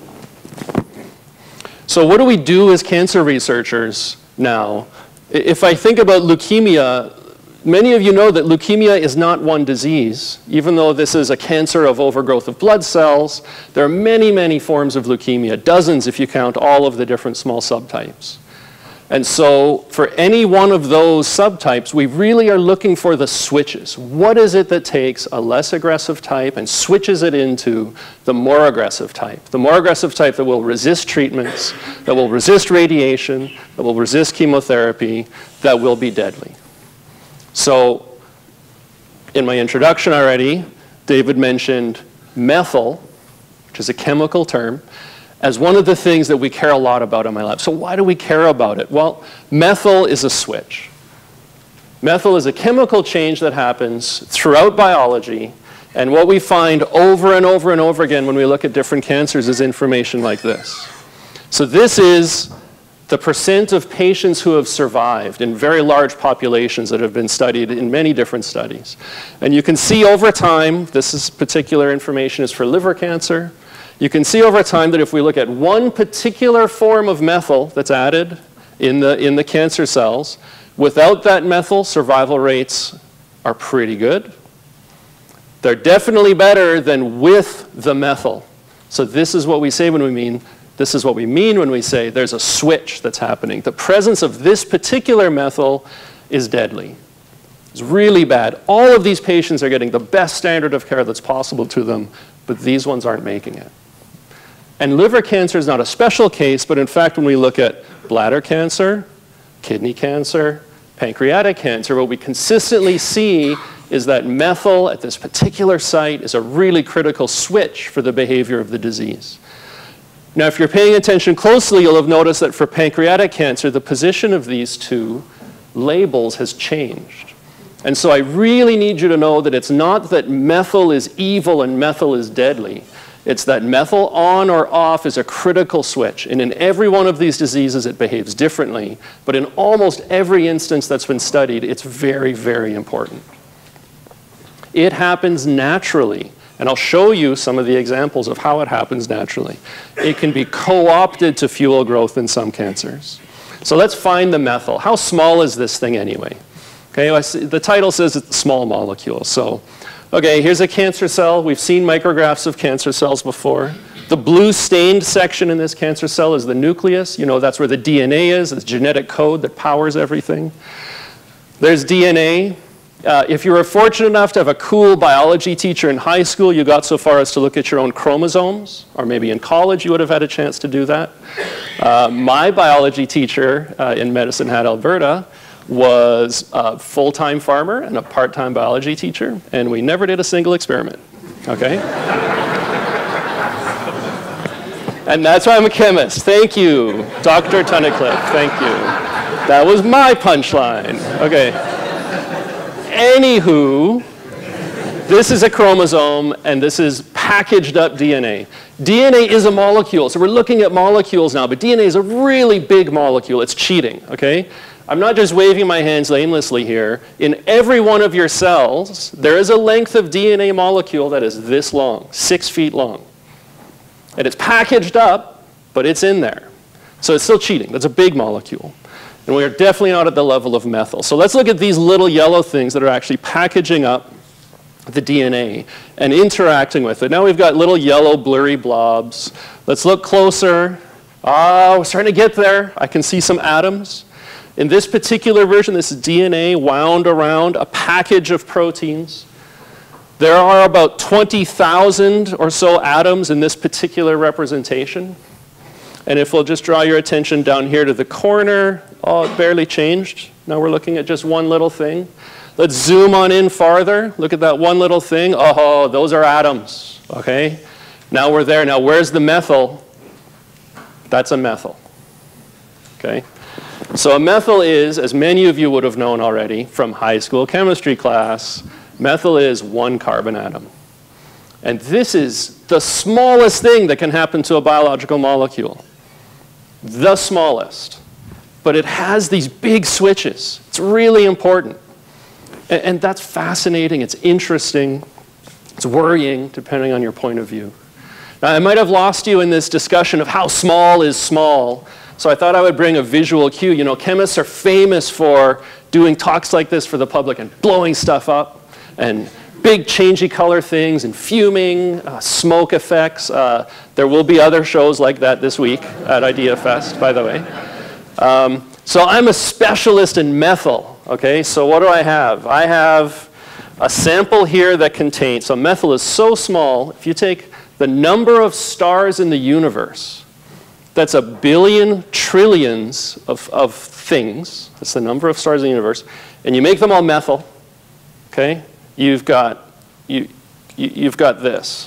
So what do we do as cancer researchers now? If I think about leukemia, many of you know that leukemia is not one disease. Even though this is a cancer of overgrowth of blood cells, there are many, many forms of leukemia, dozens if you count all of the different small subtypes. And so for any one of those subtypes, we really are looking for the switches. What is it that takes a less aggressive type and switches it into the more aggressive type? The more aggressive type that will resist treatments, that will resist radiation, that will resist chemotherapy, that will be deadly. So in my introduction already, David mentioned methyl, which is a chemical term, as one of the things that we care a lot about in my lab. So why do we care about it? Well, methyl is a switch. Methyl is a chemical change that happens throughout biology, and what we find over and over and over again when we look at different cancers is information like this. So this is the percent of patients who have survived in very large populations that have been studied in many different studies. And you can see over time, this particular information is for liver cancer. You can see over time that if we look at one particular form of methyl that's added in the cancer cells, without that methyl, survival rates are pretty good. They're definitely better than with the methyl. So this is what we say when we mean, this is what we mean when we say there's a switch that's happening. The presence of this particular methyl is deadly. It's really bad. All of these patients are getting the best standard of care that's possible to them, but these ones aren't making it. And liver cancer is not a special case, but in fact, when we look at bladder cancer, kidney cancer, pancreatic cancer, what we consistently see is that methyl at this particular site is a really critical switch for the behavior of the disease. Now, if you're paying attention closely, you'll have noticed that for pancreatic cancer, the position of these two labels has changed. And so I really need you to know that it's not that methyl is evil and methyl is deadly. It's that methyl on or off is a critical switch. And in every one of these diseases, it behaves differently. But in almost every instance that's been studied, it's very, very important. It happens naturally. And I'll show you some of the examples of how it happens naturally. It can be co-opted to fuel growth in some cancers. So let's find the methyl. How small is this thing anyway? Okay, the title says it's a small molecule. So, okay, here's a cancer cell. We've seen micrographs of cancer cells before. The blue stained section in this cancer cell is the nucleus. You know, that's where the DNA is, the genetic code that powers everything. There's DNA. If you were fortunate enough to have a cool biology teacher in high school, you got so far as to look at your own chromosomes, or maybe in college you would have had a chance to do that. My biology teacher in Medicine Hat, Alberta, was a full-time farmer and a part-time biology teacher, and we never did a single experiment, okay? And that's why I'm a chemist. Thank you, Dr. Tunnicliffe, thank you. That was my punchline, okay. Anywho, this is a chromosome, and this is packaged up DNA. DNA is a molecule, so we're looking at molecules now, but DNA is a really big molecule. It's cheating, okay? I'm not just waving my hands aimlessly here. In every one of your cells, there is a length of DNA molecule that is this long, 6 feet long. And it's packaged up, but it's in there. So it's still cheating. That's a big molecule. And we are definitely not at the level of methyl. So let's look at these little yellow things that are actually packaging up the DNA and interacting with it. Now we've got little yellow blurry blobs. Let's look closer. Ah, we're starting to get there. I can see some atoms. In this particular version, this is DNA wound around a package of proteins. There are about 20,000 or so atoms in this particular representation. And if we'll just draw your attention down here to the corner, oh, it barely changed. Now we're looking at just one little thing. Let's zoom on in farther. Look at that one little thing. Oh, those are atoms, okay? Now we're there. Now where's the methyl? That's a methyl, okay? So a methyl is, as many of you would have known already from high school chemistry class, methyl is one carbon atom. And this is the smallest thing that can happen to a biological molecule. The smallest. But it has these big switches. It's really important. And that's fascinating, it's interesting, it's worrying, depending on your point of view. Now, I might have lost you in this discussion of how small is small, so I thought I would bring a visual cue. You know, chemists are famous for doing talks like this for the public and blowing stuff up, and big changey color things, and fuming, smoke effects. There will be other shows like that this week at Ideafest, by the way. So I'm a specialist in methyl, okay? So what do I have? I have a sample here that contains, so methyl is so small, if you take the number of stars in the universe, that's a billion trillions of things, that's the number of stars in the universe, and you make them all methyl, okay? You've got this.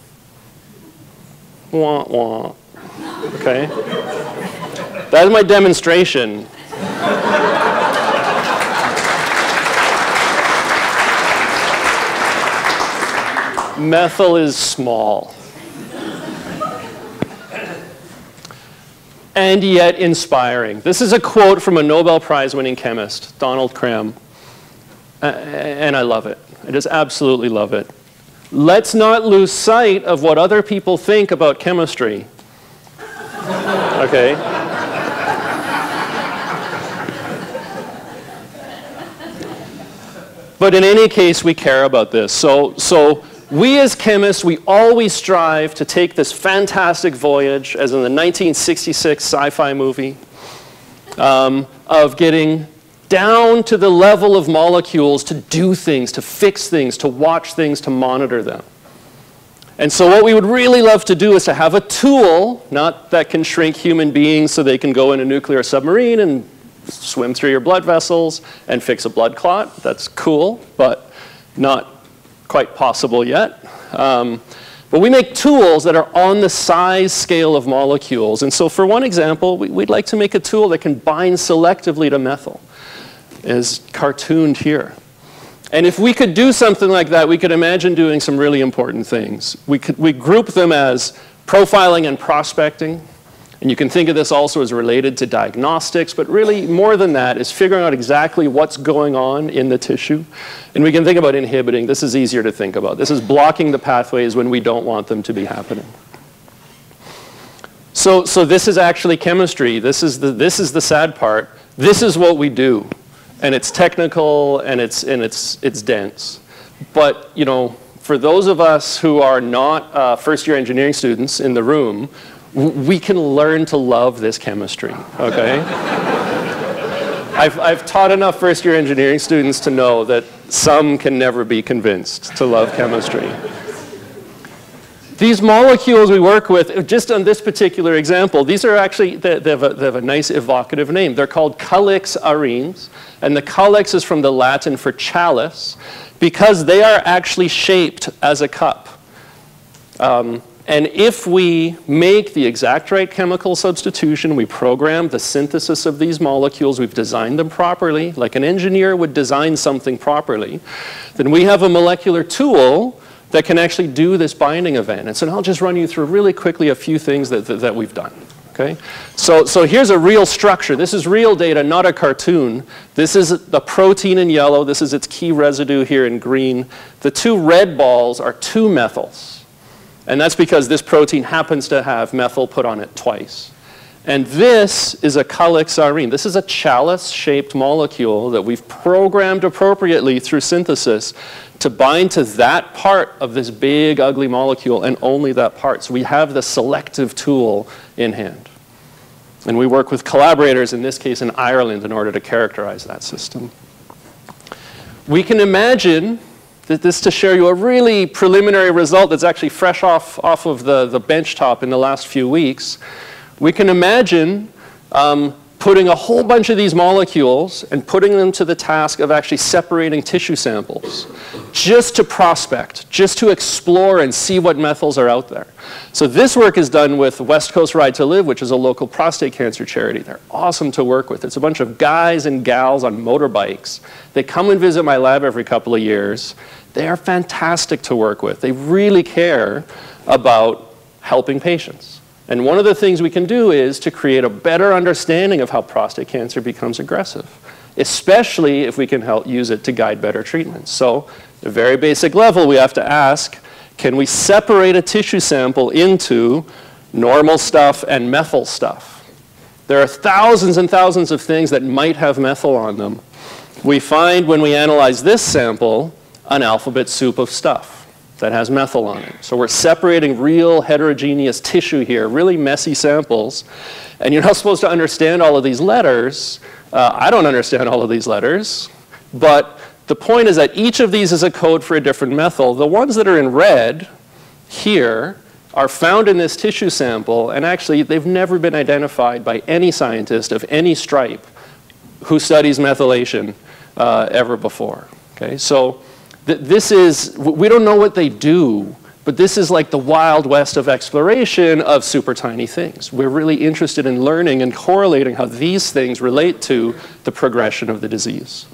Wah, wah. Okay? That is my demonstration. Methyl is small. And yet inspiring. This is a quote from a Nobel Prize-winning chemist, Donald Cram. And I love it. I just absolutely love it. Let's not lose sight of what other people think about chemistry. Okay? But in any case, we care about this. So we as chemists, we always strive to take this fantastic voyage, as in the 1966 sci-fi movie, of getting down to the level of molecules to do things, to fix things, to watch things, to monitor them. And so what we would really love to do is to have a tool, not that can shrink human beings so they can go in a nuclear submarine and swim through your blood vessels and fix a blood clot. That's cool, but not quite possible yet. But we make tools that are on the size scale of molecules. And so for one example, we'd like to make a tool that can bind selectively to methyl, as cartooned here. And if we could do something like that, we could imagine doing some really important things. We group them as profiling and prospecting. And you can think of this also as related to diagnostics, but really more than that is figuring out exactly what's going on in the tissue. And we can think about inhibiting. This is easier to think about. This is blocking the pathways when we don't want them to be happening. So this is actually chemistry. This is the sad part. This is what we do. And it's technical and it's dense. But you know, for those of us who are not first-year engineering students in the room, we can learn to love this chemistry, okay? I've taught enough first-year engineering students to know that some can never be convinced to love chemistry. These molecules we work with, just on this particular example, these are actually, they have a nice evocative name. They're called Culex arenes, and the Culex is from the Latin for chalice, because they are actually shaped as a cup. And if we make the exact right chemical substitution, we program the synthesis of these molecules, we've designed them properly, like an engineer would design something properly, then we have a molecular tool that can actually do this binding event. And so I'll just run you through really quickly a few things that we've done. Okay? So here's a real structure. This is real data, not a cartoon. This is the protein in yellow. This is its key residue here in green. The two red balls are two methyls. And that's because this protein happens to have methyl put on it twice. And this is a Culex arene. This is a chalice-shaped molecule that we've programmed appropriately through synthesis to bind to that part of this big, ugly molecule, and only that part. So we have the selective tool in hand. And we work with collaborators, in this case in Ireland, in order to characterize that system. We can imagine that this to share you a really preliminary result that's actually fresh off of the benchtop in the last few weeks. We can imagine putting a whole bunch of these molecules and putting them to the task of actually separating tissue samples just to prospect, just to explore and see what methyls are out there. So this work is done with West Coast Ride to Live, which is a local prostate cancer charity. They're awesome to work with. It's a bunch of guys and gals on motorbikes. They come and visit my lab every couple of years. They are fantastic to work with. They really care about helping patients. And one of the things we can do is to create a better understanding of how prostate cancer becomes aggressive, especially if we can help use it to guide better treatments. So at a very basic level, we have to ask, can we separate a tissue sample into normal stuff and methyl stuff? There are thousands and thousands of things that might have methyl on them. We find when we analyze this sample an alphabet soup of stuff that has methyl on it. So we're separating real heterogeneous tissue here, really messy samples. And you're not supposed to understand all of these letters. I don't understand all of these letters. But the point is that each of these is a code for a different methyl. The ones that are in red here are found in this tissue sample, and actually they've never been identified by any scientist of any stripe who studies methylation ever before. Okay? So this is, we don't know what they do, but this is like the wild west of exploration of super tiny things. We're really interested in learning and correlating how these things relate to the progression of the disease.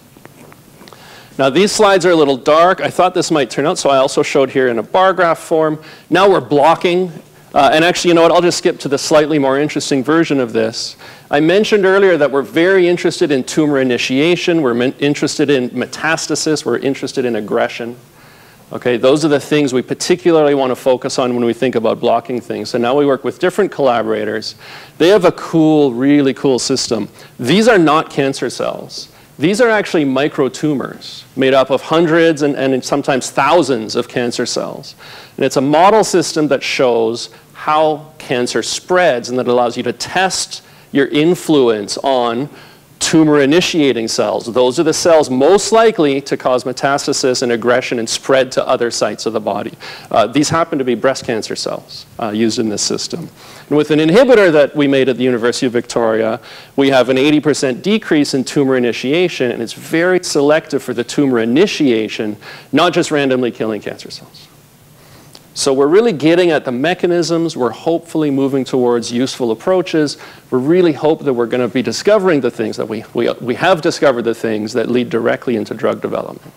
Now these slides are a little dark. I thought this might turn out, so I also showed here in a bar graph form. Now we're blocking, and actually, you know what, I'll just skip to the slightly more interesting version of this. I mentioned earlier that we're very interested in tumor initiation, we're interested in metastasis, we're interested in aggression. Okay, those are the things we particularly want to focus on when we think about blocking things. So now we work with different collaborators. They have a cool, really cool system. These are not cancer cells. These are actually microtumors made up of hundreds and sometimes thousands of cancer cells. And it's a model system that shows how cancer spreads and that allows you to test your influence on tumor-initiating cells. Those are the cells most likely to cause metastasis and aggression and spread to other sites of the body. These happen to be breast cancer cells used in this system. And with an inhibitor that we made at the University of Victoria, we have an 80% decrease in tumor initiation, and it's very selective for the tumor initiation, not just randomly killing cancer cells. So we're really getting at the mechanisms. We're hopefully moving towards useful approaches. We really hope that we're going to be discovering the things that we have discovered the things that lead directly into drug development.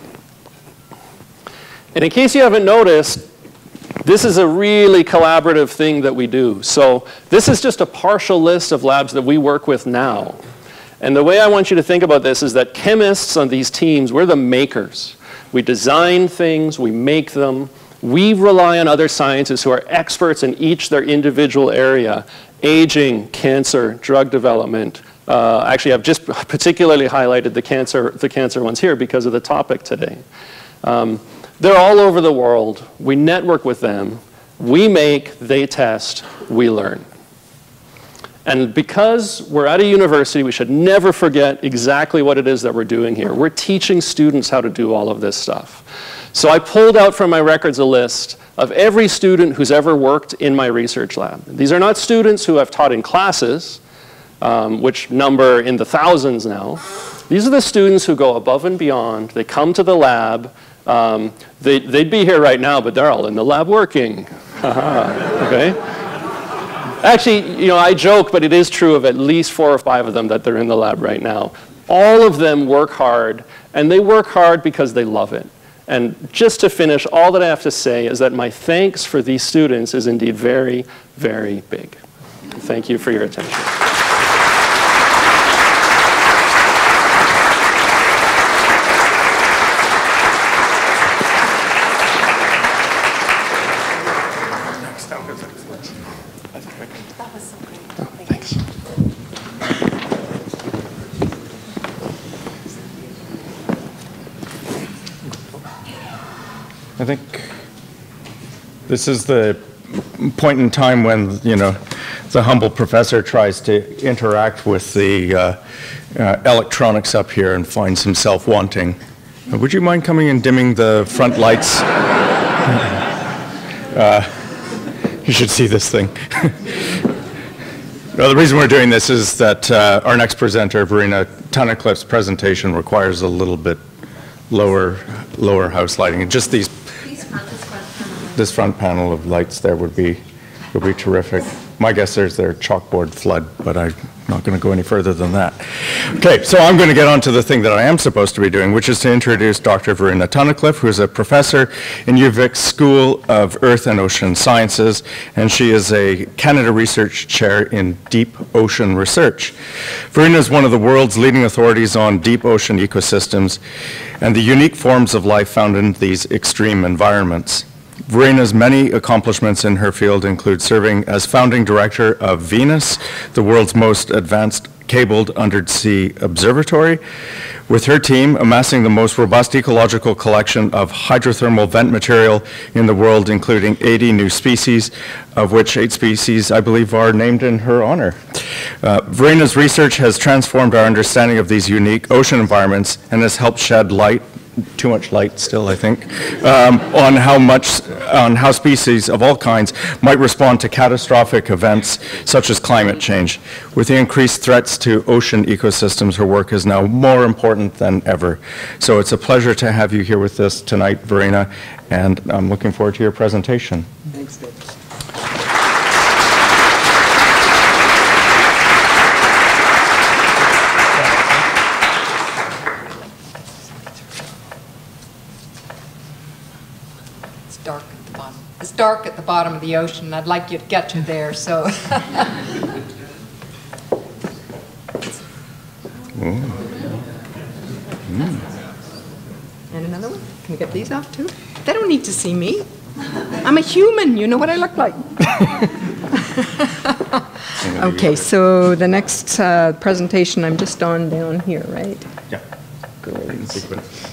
And in case you haven't noticed, this is a really collaborative thing that we do. So this is just a partial list of labs that we work with now. And the way I want you to think about this is that chemists on these teams, we're the makers. We design things, we make them. We rely on other scientists who are experts in each their individual area: aging, cancer, drug development. Actually, I've just particularly highlighted the cancer ones here because of the topic today. They're all over the world. We network with them. We make, they test, we learn. And because we're at a university, we should never forget exactly what it is that we're doing here. We're teaching students how to do all of this stuff. So I pulled out from my records a list of every student who's ever worked in my research lab. These are not students who I've taught in classes, which number in the thousands now. These are the students who go above and beyond. They come to the lab. They'd be here right now, but they're all in the lab working. Okay? Actually, you know, I joke, but it is true of at least 4 or 5 of them that they're in the lab right now. All of them work hard, and they work hard because they love it. And just to finish, all that I have to say is that my thanks for these students is indeed very, very big. Thank you for your attention. I think this is the point in time when, you know, the humble professor tries to interact with the electronics up here and finds himself wanting. Would you mind coming and dimming the front lights? You should see this thing. Well, the reason we're doing this is that our next presenter, Verena Tunnicliffe's presentation, requires a little bit lower house lighting. And just this front panel of lights there would be terrific. My guess is their chalkboard flood, but I'm not going to go any further than that. Okay, so I'm going to get on to the thing that I am supposed to be doing, which is to introduce Dr. Verena Tunnicliffe, who is a professor in UVic School of Earth and Ocean Sciences, and she is a Canada Research Chair in Deep Ocean Research. Verena is one of the world's leading authorities on deep ocean ecosystems and the unique forms of life found in these extreme environments. Verena's many accomplishments in her field include serving as founding director of Venus, the world's most advanced cabled undersea observatory, with her team amassing the most robust ecological collection of hydrothermal vent material in the world, including 80 new species, of which 8 species, I believe, are named in her honor. Verena's research has transformed our understanding of these unique ocean environments and has helped shed light, too much light still, I think, on how species of all kinds might respond to catastrophic events such as climate change. With the increased threats to ocean ecosystems, her work is now more important than ever. So it's a pleasure to have you here with us tonight, Verena, and I'm looking forward to your presentation. Thanks, Dave. It's dark at the bottom of the ocean. I'd like you to get to there, so. And another one. Can we get these off too? They don't need to see me. I'm a human. You know what I look like. Okay, so the next presentation, I'm just on down here, right? Yeah. Great.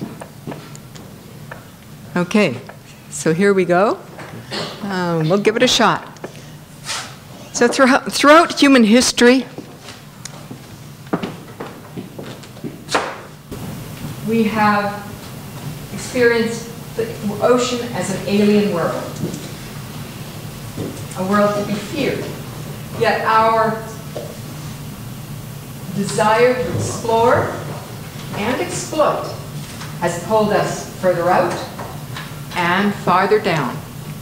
Okay, so here we go. We'll give it a shot. So throughout human history, we have experienced the ocean as an alien world, a world to be feared. Yet our desire to explore and exploit has pulled us further out and farther down.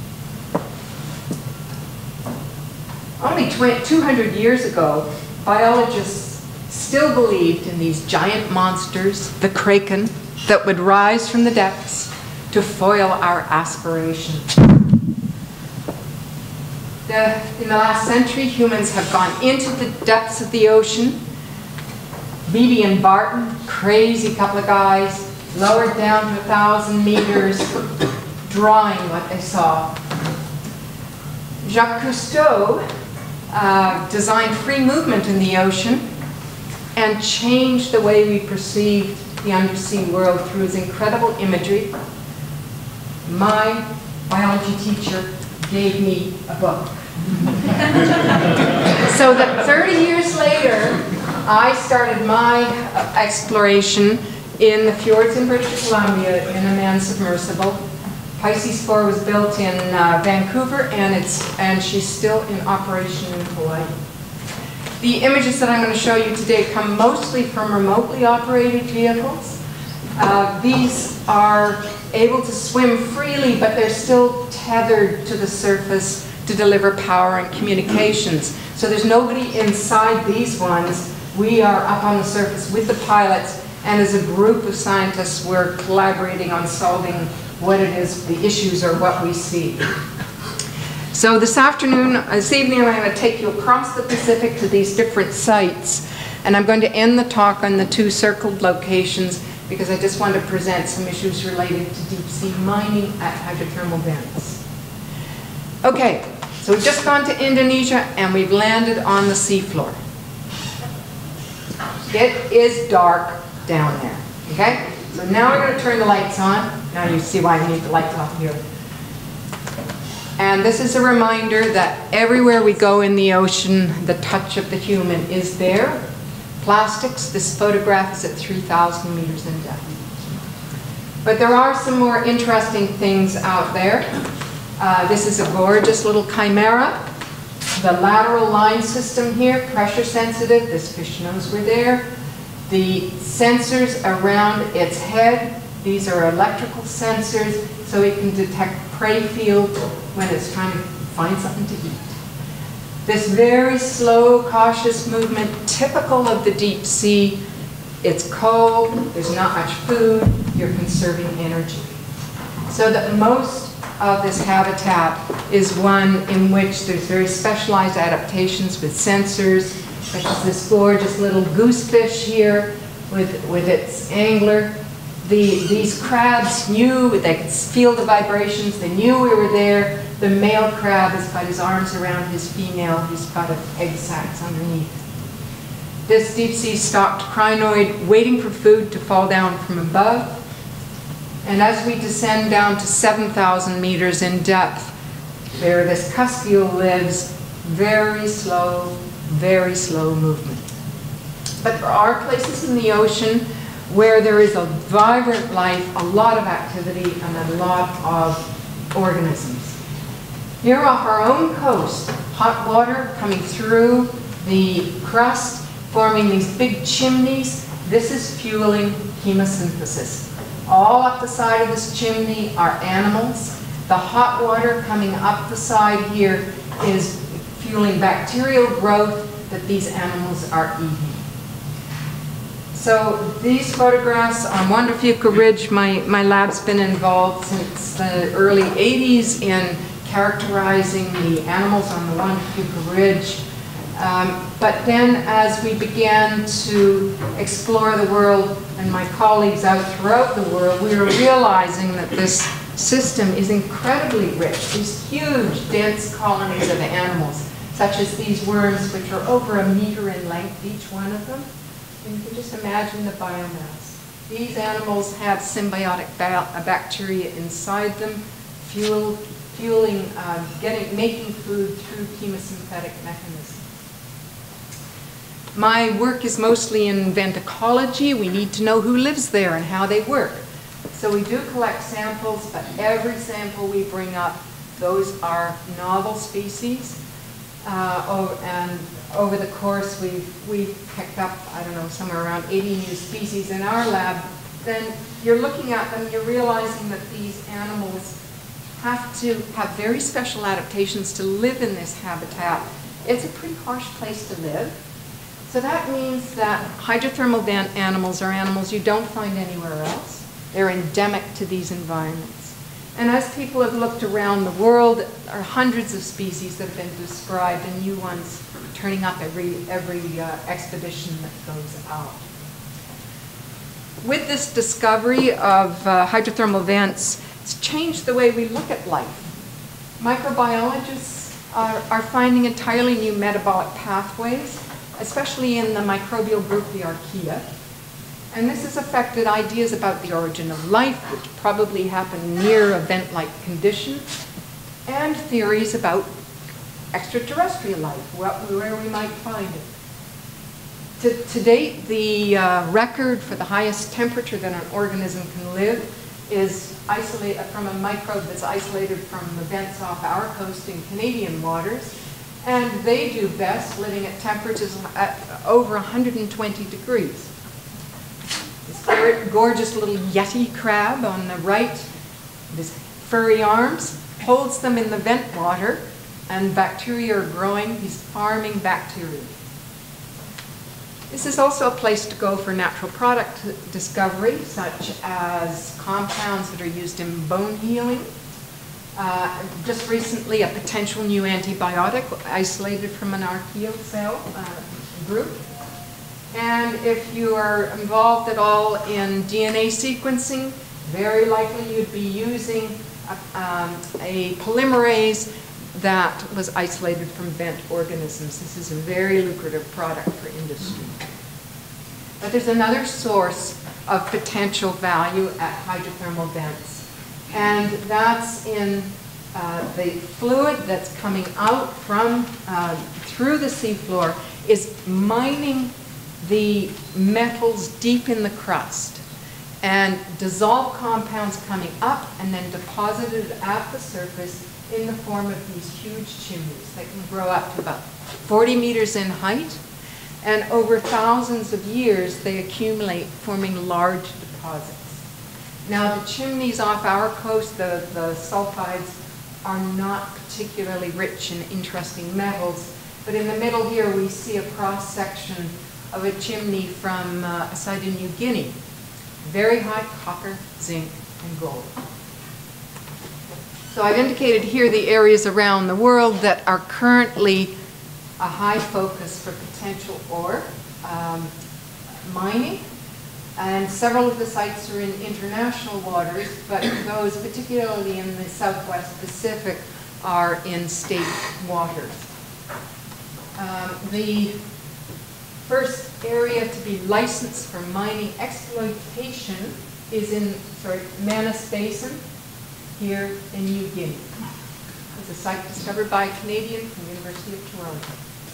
Only 200 years ago, biologists still believed in these giant monsters, the kraken, that would rise from the depths to foil our aspirations. In the last century, humans have gone into the depths of the ocean. Beebe and Barton, crazy couple of guys, lowered down to 1,000 meters, drawing what they saw. Jacques Cousteau designed free movement in the ocean and changed the way we perceived the undersea world through his incredible imagery. My biology teacher gave me a book. So that 30 years later, I started my exploration in the fjords in British Columbia in a manned submersible. Pisces 4 was built in Vancouver, and she's still in operation in Hawaii. The images that I'm going to show you today come mostly from remotely operated vehicles. These are able to swim freely, but they're still tethered to the surface to deliver power and communications. So there's nobody inside these ones. We are up on the surface with the pilots, and as a group of scientists, we're collaborating on solving what it is, the issues, or what we see. So this evening, I'm going to take you across the Pacific to these different sites, and I'm going to end the talk on the 2 circled locations because I just want to present some issues related to deep sea mining at hydrothermal vents. Okay, so we've just gone to Indonesia and we've landed on the seafloor. It is dark down there, okay? So now we're going to turn the lights on. Now you see why we need the lights off here. And this is a reminder that everywhere we go in the ocean, the touch of the human is there. Plastics, this photograph is at 3,000 meters in depth. But there are some more interesting things out there. This is a gorgeous little chimera. The lateral line system here, pressure sensitive. This fish knows we're there. The sensors around its head, these are electrical sensors, so it can detect prey field when it's trying to find something to eat. This very slow, cautious movement, typical of the deep sea. It's cold, there's not much food, you're conserving energy. So that most of this habitat is one in which there's very specialized adaptations with sensors, such as this gorgeous little goosefish here with its angler. These crabs knew, they could feel the vibrations, they knew we were there. The male crab has got his arms around his female, he's got egg sacs underneath. This deep sea stalked crinoid waiting for food to fall down from above. And as we descend down to 7,000 meters in depth, where this cuskeel lives, very slow movement. But there are places in the ocean where there is a vibrant life, a lot of activity, and a lot of organisms. Here off our own coast, hot water coming through the crust, forming these big chimneys. This is fueling chemosynthesis. All up the side of this chimney are animals. The hot water coming up the side here is fueling bacterial growth that these animals are eating. So these photographs on Juan de Fuca Ridge, my lab's been involved since the early 80s in characterizing the animals on the Juan de Fuca Ridge. But then as we began to explore the world, and my colleagues out throughout the world, we were realizing that this system is incredibly rich. These huge, dense colonies of animals, such as these worms, which are over 1 meter in length, each one of them. And you can just imagine the biomass. These animals have symbiotic bacteria inside them, making food through chemosynthetic mechanisms. My work is mostly in vent ecology. We need to know who lives there and how they work. So we do collect samples, but every sample we bring up, those are novel species. And over the course, we've picked up, I don't know, somewhere around 80 new species in our lab. Then you're looking at them, you're realizing that these animals have to have very special adaptations to live in this habitat. It's a pretty harsh place to live. So that means that hydrothermal vent animals are animals you don't find anywhere else. They're endemic to these environments. And as people have looked around the world, there are hundreds of species that have been described and new ones turning up every expedition that goes out. With this discovery of hydrothermal vents, it's changed the way we look at life. Microbiologists are finding entirely new metabolic pathways, especially in the microbial group, the archaea. And this has affected ideas about the origin of life, which probably happened near a vent-like condition, and theories about extraterrestrial life, where we might find it. To date, the record for the highest temperature that an organism can live is isolated from a microbe that's isolated from the vents off our coast in Canadian waters. And they do best living at temperatures at over 120 degrees. This gorgeous little yeti crab on the right, his furry arms, holds them in the vent water, and bacteria are growing. He's farming bacteria. This is also a place to go for natural product discovery, such as compounds that are used in bone healing. Just recently, a potential new antibiotic isolated from an archaeal cell group. And if you are involved at all in DNA sequencing, very likely you'd be using a polymerase that was isolated from vent organisms. This is a very lucrative product for industry. But there's another source of potential value at hydrothermal vents, and that's in the fluid that's coming out from through the seafloor is mining the metals deep in the crust and dissolved compounds coming up and then deposited at the surface in the form of these huge chimneys that can grow up to about 40 meters in height, and over thousands of years they accumulate, forming large deposits. Now the chimneys off our coast, the sulfides, are not particularly rich in interesting metals, But in the middle here, we see a cross-section of a chimney from a site in New Guinea. Very high copper, zinc, and gold. So I've indicated here the areas around the world that are currently a high focus for potential ore mining. And several of the sites are in international waters, but those particularly in the Southwest Pacific are in state waters. The first area to be licensed for mining exploitation is in Manus Basin here in New Guinea. It's a site discovered by a Canadian from the University of Toronto.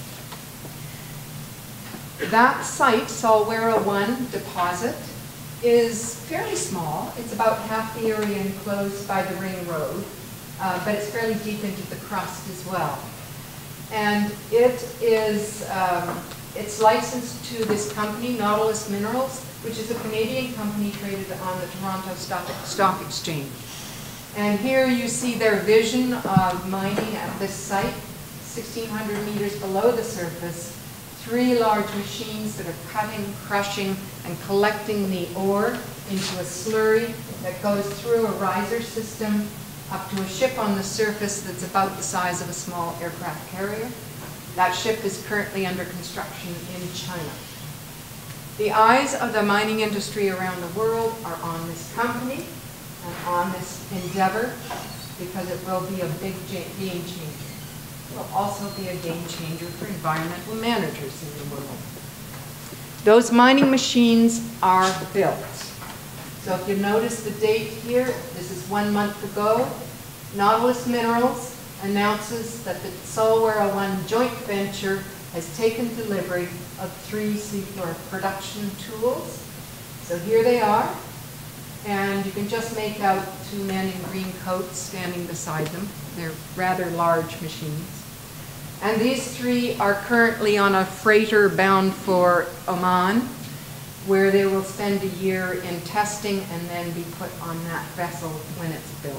That site, Solwara 1 deposit, is fairly small. It's about half the area enclosed by the ring road, but it's fairly deep into the crust as well. And it is, it's licensed to this company, Nautilus Minerals, which is a Canadian company traded on the Toronto Stock Exchange. And here you see their vision of mining at this site, 1,600 meters below the surface. 3 large machines that are cutting, crushing, and collecting the ore into a slurry that goes through a riser system up to a ship on the surface that's about the size of a small aircraft carrier. That ship is currently under construction in China. The eyes of the mining industry around the world are on this company and on this endeavor because it will be a big game changer. It will also be a game changer for environmental managers in the world. Those mining machines are built. So if you notice the date here, this is 1 month ago. Nautilus Minerals announces that the Solwara 1 joint venture has taken delivery of 3 seafloor production tools. So here they are. And you can just make out 2 men in green coats standing beside them. They're rather large machines. And these 3 are currently on a freighter bound for Oman, where they will spend a year in testing and then be put on that vessel when it's built.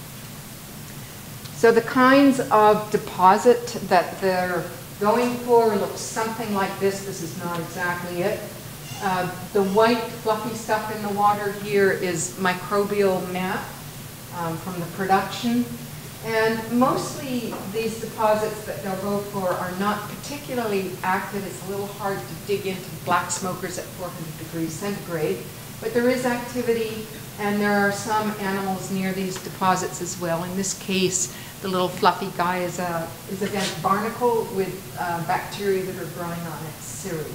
So the kinds of deposit that they're going for looks something like this. This is not exactly it. The white fluffy stuff in the water here is microbial matte from the production. And mostly these deposits that they'll go for are not particularly active. It's a little hard to dig into black smokers at 400 degrees centigrade. But there is activity, and there are some animals near these deposits as well. In this case, the little fluffy guy is a dense barnacle with bacteria that are growing on its cirri.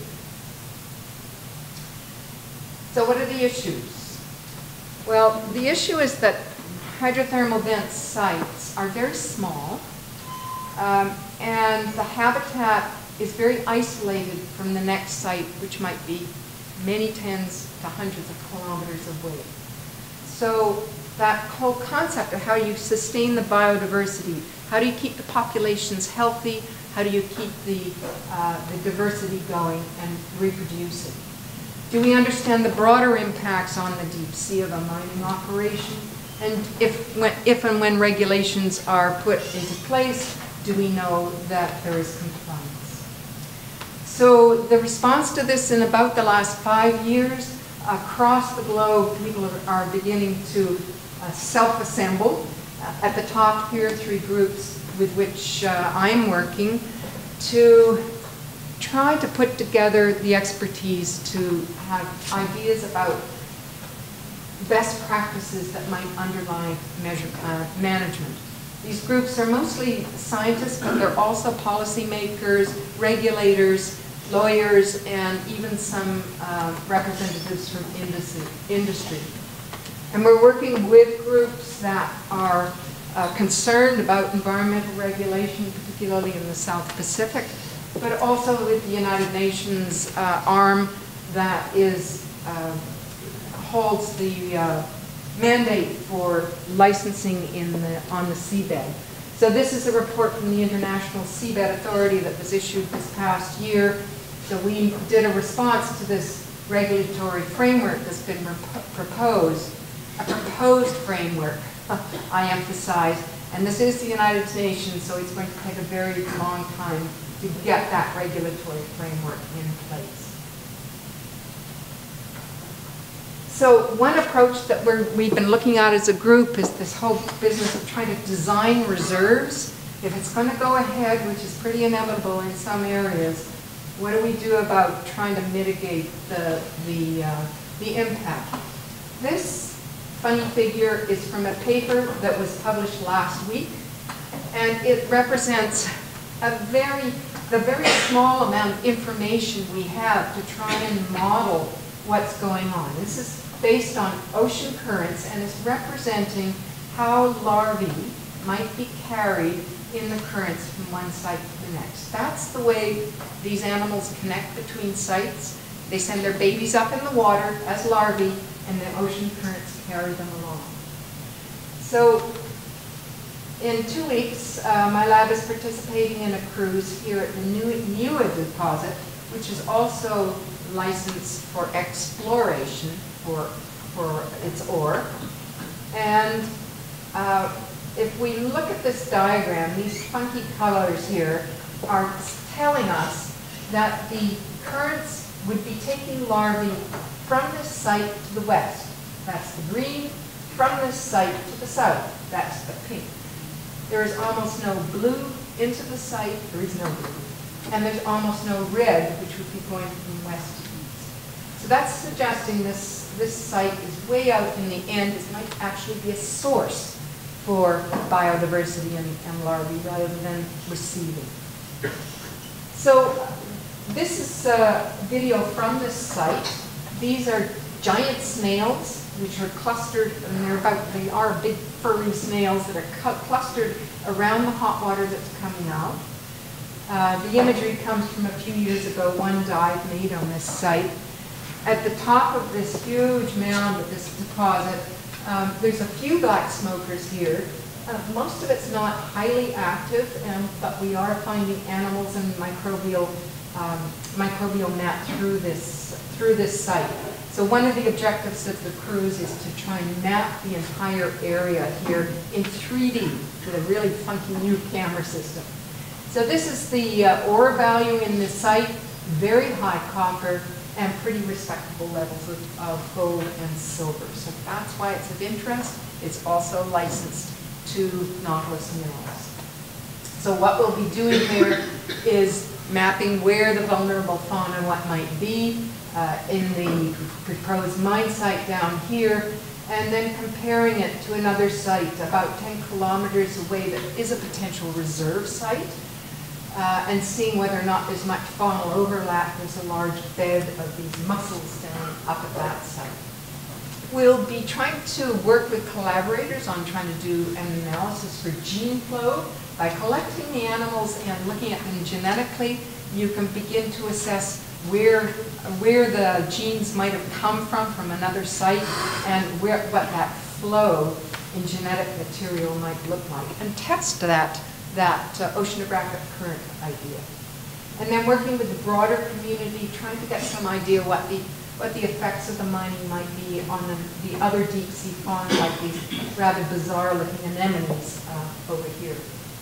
So what are the issues? Well, the issue is that hydrothermal dense sites are very small, and the habitat is very isolated from the next site, which might be many tens to hundreds of kilometers away. So that whole concept of how you sustain the biodiversity, how do you keep the populations healthy, how do you keep the diversity going and reproducing? Do we understand the broader impacts on the deep sea of a mining operation? And if and when regulations are put into place, do we know that there is compliance? So the response to this in about the last 5 years, across the globe, people are beginning to self-assemble. At the top here, 3 groups with which I'm working to try to put together the expertise to have ideas about best practices that might underlie management. These groups are mostly scientists, but they're also policymakers, regulators, lawyers, and even some representatives from industry. And we're working with groups that are concerned about environmental regulation, particularly in the South Pacific, but also with the United Nations arm that is holds the mandate for licensing on the seabed. So this is a report from the International Seabed Authority that was issued this past year. So we did a response to this regulatory framework that's been proposed, a proposed framework, I emphasize, and this is the United Nations, so it's going to take a very long time to get that regulatory framework in place. So one approach that we've been looking at as a group is this whole business of trying to design reserves. If it's going to go ahead, which is pretty inevitable in some areas, what do we do about trying to mitigate the impact? This funny figure is from a paper that was published last week, and it represents the very small amount of information we have to try and model what's going on. This is based on ocean currents and is representing how larvae might be carried in the currents from one site to the next. That's the way these animals connect between sites. They send their babies up in the water as larvae, and the ocean currents carry them along. So in 2 weeks, my lab is participating in a cruise here at the Niua deposit, which is also licensed for exploration for its ore. And if we look at this diagram, these funky colors here are telling us that the currents would be taking larvae from this site to the west. That's the green. From this site to the south. That's the pink. There is almost no blue into the site. There is no blue. And there's almost no red, which would be going from west to east. So that's suggesting this site is way out in the end. It might actually be a source for biodiversity and larvae rather than receiving. So this is a video from this site. These are giant snails, which are clustered, and they are big furry snails that are clustered around the hot water that's coming out. The imagery comes from a few years ago, one dive made on this site. At the top of this huge mound of this deposit, there's a few black smokers here. Most of it's not highly active, but we are finding animals and microbial mat through this site. So one of the objectives of the cruise is to try and map the entire area here in 3D with a really funky new camera system. So this is the ore value in this site, very high copper and pretty respectable levels of gold and silver. So that's why it's of interest. It's also licensed to Nautilus Minerals. So what we'll be doing here is mapping where the vulnerable fauna what might be in the proposed mine site down here, and then comparing it to another site about 10 kilometers away that is a potential reserve site, and seeing whether or not there's much faunal overlap. There's a large bed of these mussels down up at that site. We'll be trying to work with collaborators on trying to do an analysis for gene flow. By collecting the animals and looking at them genetically, you can begin to assess where the genes might have come from another site, and what that flow in genetic material might look like, and test that oceanographic current idea. And then working with the broader community, trying to get some idea what the effects of the mining might be on the other deep sea fauna, like these rather bizarre looking anemones over here.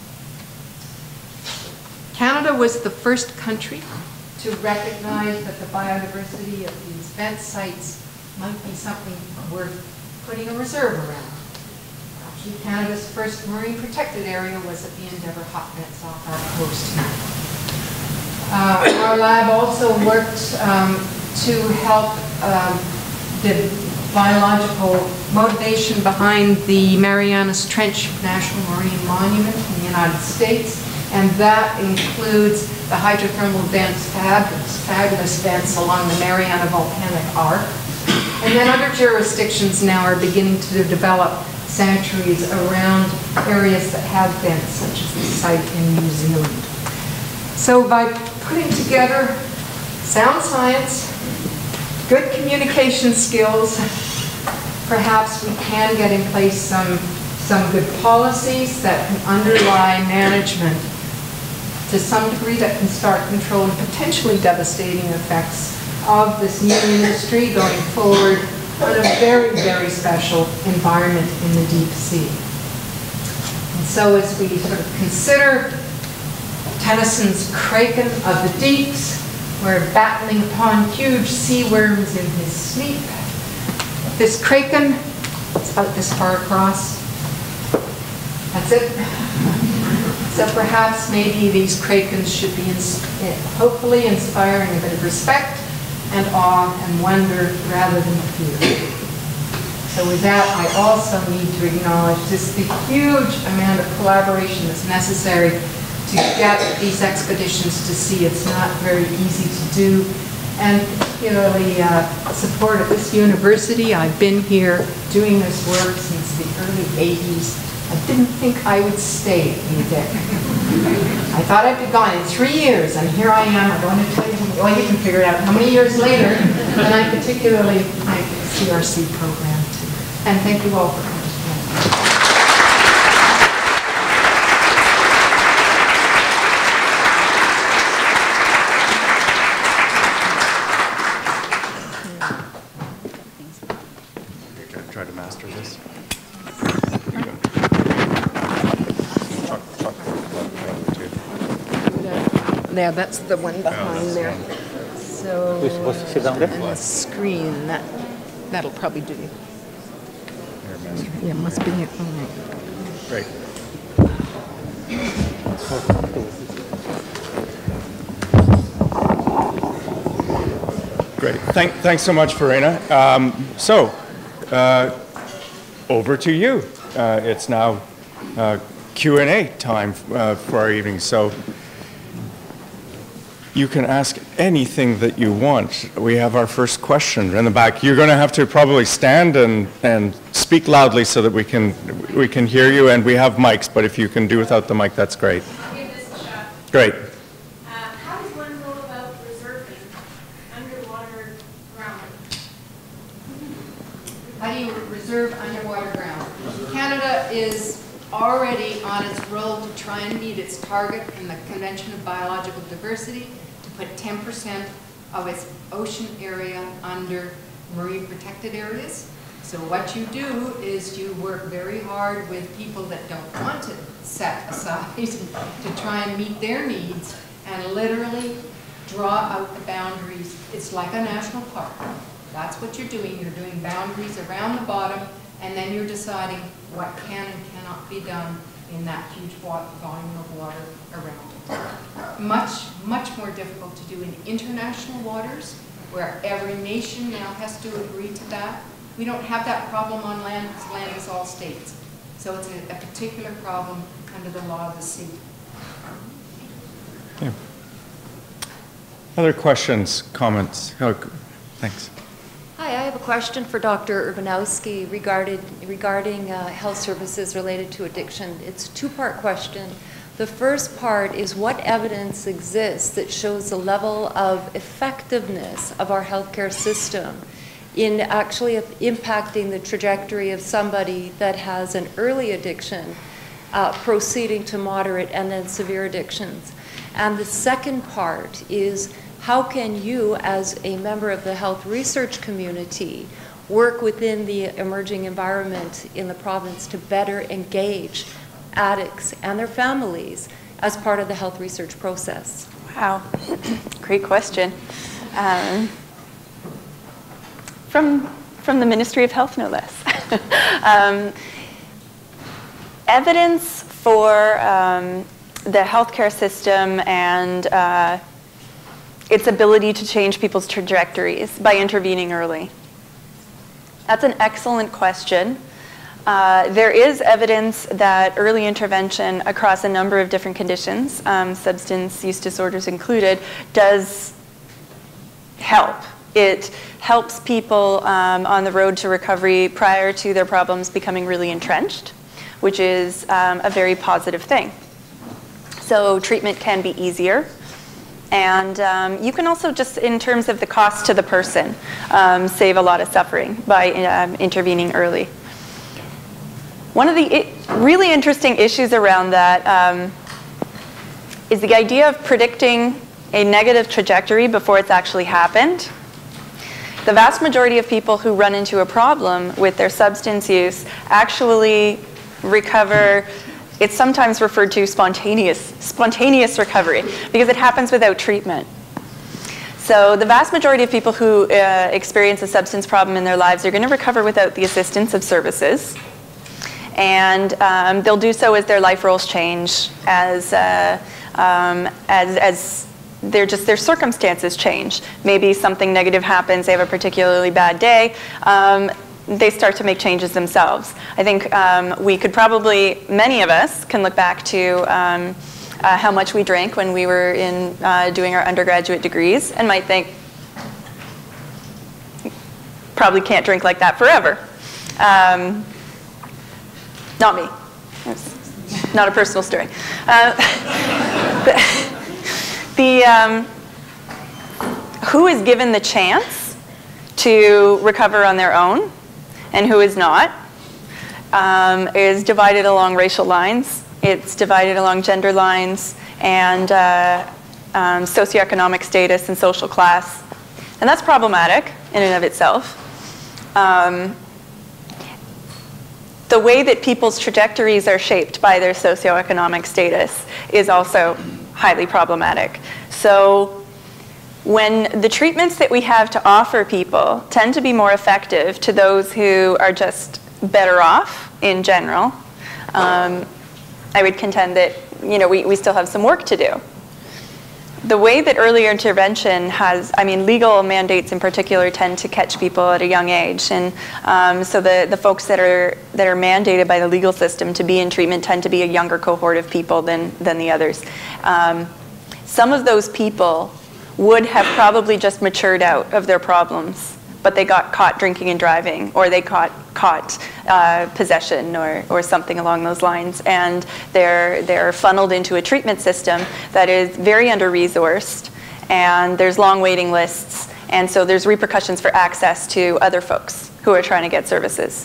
Canada was the first country to recognize that the biodiversity of these vent sites might be something worth putting a reserve around. Actually, Canada's first marine protected area was at the Endeavour hot vents off our coast here. Our lab also worked to help the biological motivation behind the Marianas Trench National Marine Monument in the United States, and that includes the hydrothermal vents, fabulous vents along the Mariana Volcanic Arc. And then other jurisdictions now are beginning to develop sanctuaries around areas that have vents, such as the site in New Zealand. So by putting together sound science, good communication skills, perhaps we can get in place some good policies that can underlie management to some degree, that can start controlling potentially devastating effects of this new industry going forward on a very, very special environment in the deep sea. And so as we sort of consider Tennyson's Kraken of the Deeps, where battling upon huge sea worms in his sleep. This Kraken, it's about this far across. That's it. So perhaps maybe these Krakens should be hopefully inspiring a bit of respect and awe and wonder rather than fear. So with that, I also need to acknowledge just the huge amount of collaboration that's necessary to get these expeditions to sea. It's not very easy to do. And particularly support of this university. I've been here doing this work since the early 80s. I didn't think I would stay at UVic. I thought I'd be gone in 3 years, and here I am. I don't want to tell you, well, you can figure it out how many years later. And I particularly thank the CRC program, too. And thank you all for coming. Try to master this. Yeah, that's the one behind there. So We're supposed to sit down there? and the screen, that'll probably do. Yeah, must be it. Great. Great. Thanks so much, Verena. Over to you. It's now Q&A time for our evening. So you can ask anything that you want. We have our first question in the back. You're going to have to probably stand and speak loudly so that we can hear you, and we have mics, but if you can do without the mic, that's great. I'll give this a shot. Great. How does one go about reserving underwater ground? How do you reserve underwater ground? Canada is already on its roll to try and meet its target in the Convention of Biological Diversity to put 10% of its ocean area under marine protected areas. So what you do is you work very hard with people that don't want to set aside to try and meet their needs and literally draw out the boundaries. It's like a national park. That's what you're doing. You're doing boundaries around the bottom, and then you're deciding what can and cannot be done in that huge volume of water around it. Much more difficult to do in international waters, where every nation now has to agree to that. We don't have that problem on land because land is all states. So it's a particular problem under the law of the sea. Yeah. Other questions, comments? Oh, thanks. Hi, I have a question for Dr. Urbanoski regarding health services related to addiction. It's a two-part question. The first part is what evidence exists that shows the level of effectiveness of our healthcare system in actually impacting the trajectory of somebody that has an early addiction, proceeding to moderate and then severe addictions. And the second part is how can you, as a member of the health research community, work within the emerging environment in the province to better engage addicts and their families as part of the health research process? Wow, great question. From the Ministry of Health, no less. Evidence for the healthcare system and its ability to change people's trajectories by intervening early. That's an excellent question. There is evidence that early intervention across a number of different conditions, substance use disorders included, does help. It helps people on the road to recovery prior to their problems becoming really entrenched, which is a very positive thing. So treatment can be easier. And you can also, just in terms of the cost to the person, save a lot of suffering by intervening early. One of the really interesting issues around that is the idea of predicting a negative trajectory before it's actually happened. The vast majority of people who run into a problem with their substance use actually recover It's sometimes referred to spontaneous recovery because it happens without treatment. So the vast majority of people who experience a substance problem in their lives are going to recover without the assistance of services. And they'll do so as their life roles change, as their circumstances change. Maybe something negative happens, they have a particularly bad day, they start to make changes themselves. I think we could probably, many of us can look back to how much we drank when we were in doing our undergraduate degrees and might think, probably can't drink like that forever. Not me. It's not a personal story. Who is given the chance to recover on their own and who is not is divided along racial lines. It's divided along gender lines and socioeconomic status and social class. And that's problematic in and of itself. The way that people's trajectories are shaped by their socioeconomic status is also highly problematic. So when the treatments that we have to offer people tend to be more effective to those who are just better off in general, I would contend that we still have some work to do. The way that earlier intervention has, legal mandates in particular tend to catch people at a young age. And so the folks that are mandated by the legal system to be in treatment tend to be a younger cohort of people than the others. Some of those people would have probably just matured out of their problems, but they got caught drinking and driving, or they caught possession or something along those lines, and they're funneled into a treatment system that is very under-resourced, and there's long waiting lists, and so there's repercussions for access to other folks who are trying to get services.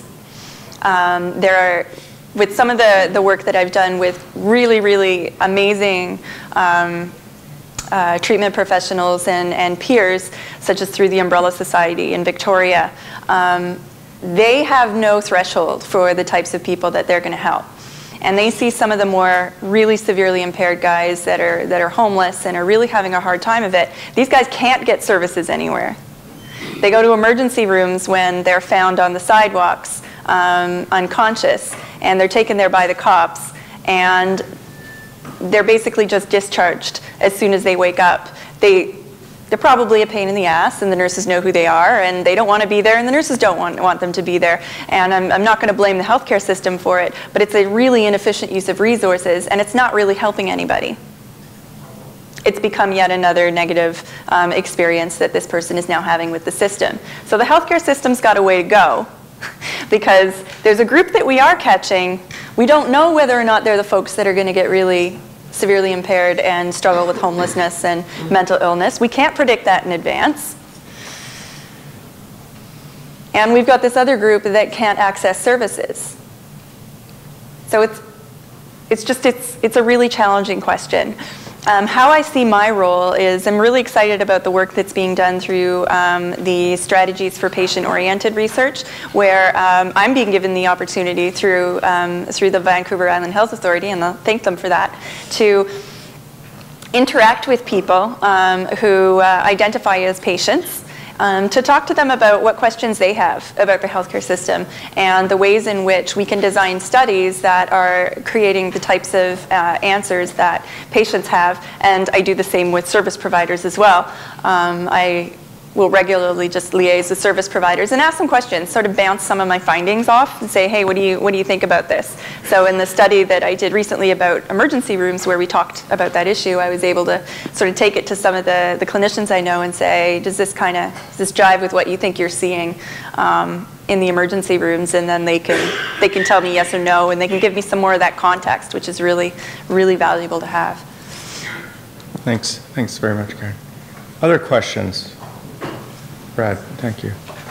With some of the work that I've done with really, really amazing treatment professionals and peers, such as through the Umbrella Society in Victoria, they have no threshold for the types of people that they're going to help. And they see some of the more really severely impaired guys that are homeless and are really having a hard time of it. These guys can't get services anywhere. They go to emergency rooms when they're found on the sidewalks, unconscious, and they're taken there by the cops, and they're basically just discharged as soon as they wake up. They're probably a pain in the ass, and the nurses know who they are, and they don't want to be there, and the nurses don't want them to be there. And I'm not going to blame the healthcare system for it, but it's a really inefficient use of resources, and it's not really helping anybody. It's become yet another negative experience that this person is now having with the system. So the healthcare system's got a way to go, because there's a group that we are catching. We don't know whether or not they're the folks that are going to get really severely impaired and struggle with homelessness and mental illness. We can't predict that in advance. And we've got this other group that can't access services. So it's a really challenging question. How I see my role is I'm really excited about the work that's being done through the Strategies for Patient-Oriented Research, where I'm being given the opportunity through the Vancouver Island Health Authority, and I'll thank them for that, to interact with people who identify as patients, to talk to them about what questions they have about the healthcare system and the ways in which we can design studies that are creating the types of answers that patients have. And I do the same with service providers as well. I will regularly just liaise with service providers and ask them questions, sort of bounce some of my findings off and say, hey, what do you think about this? So in the study that I did recently about emergency rooms, where we talked about that issue, I was able to sort of take it to some of the clinicians I know and say, does this jive with what you think you're seeing in the emergency rooms? And then they can tell me yes or no, and they can give me some more of that context, which is really, really valuable to have. Thanks very much, Karen. Other questions? Brad, thank you.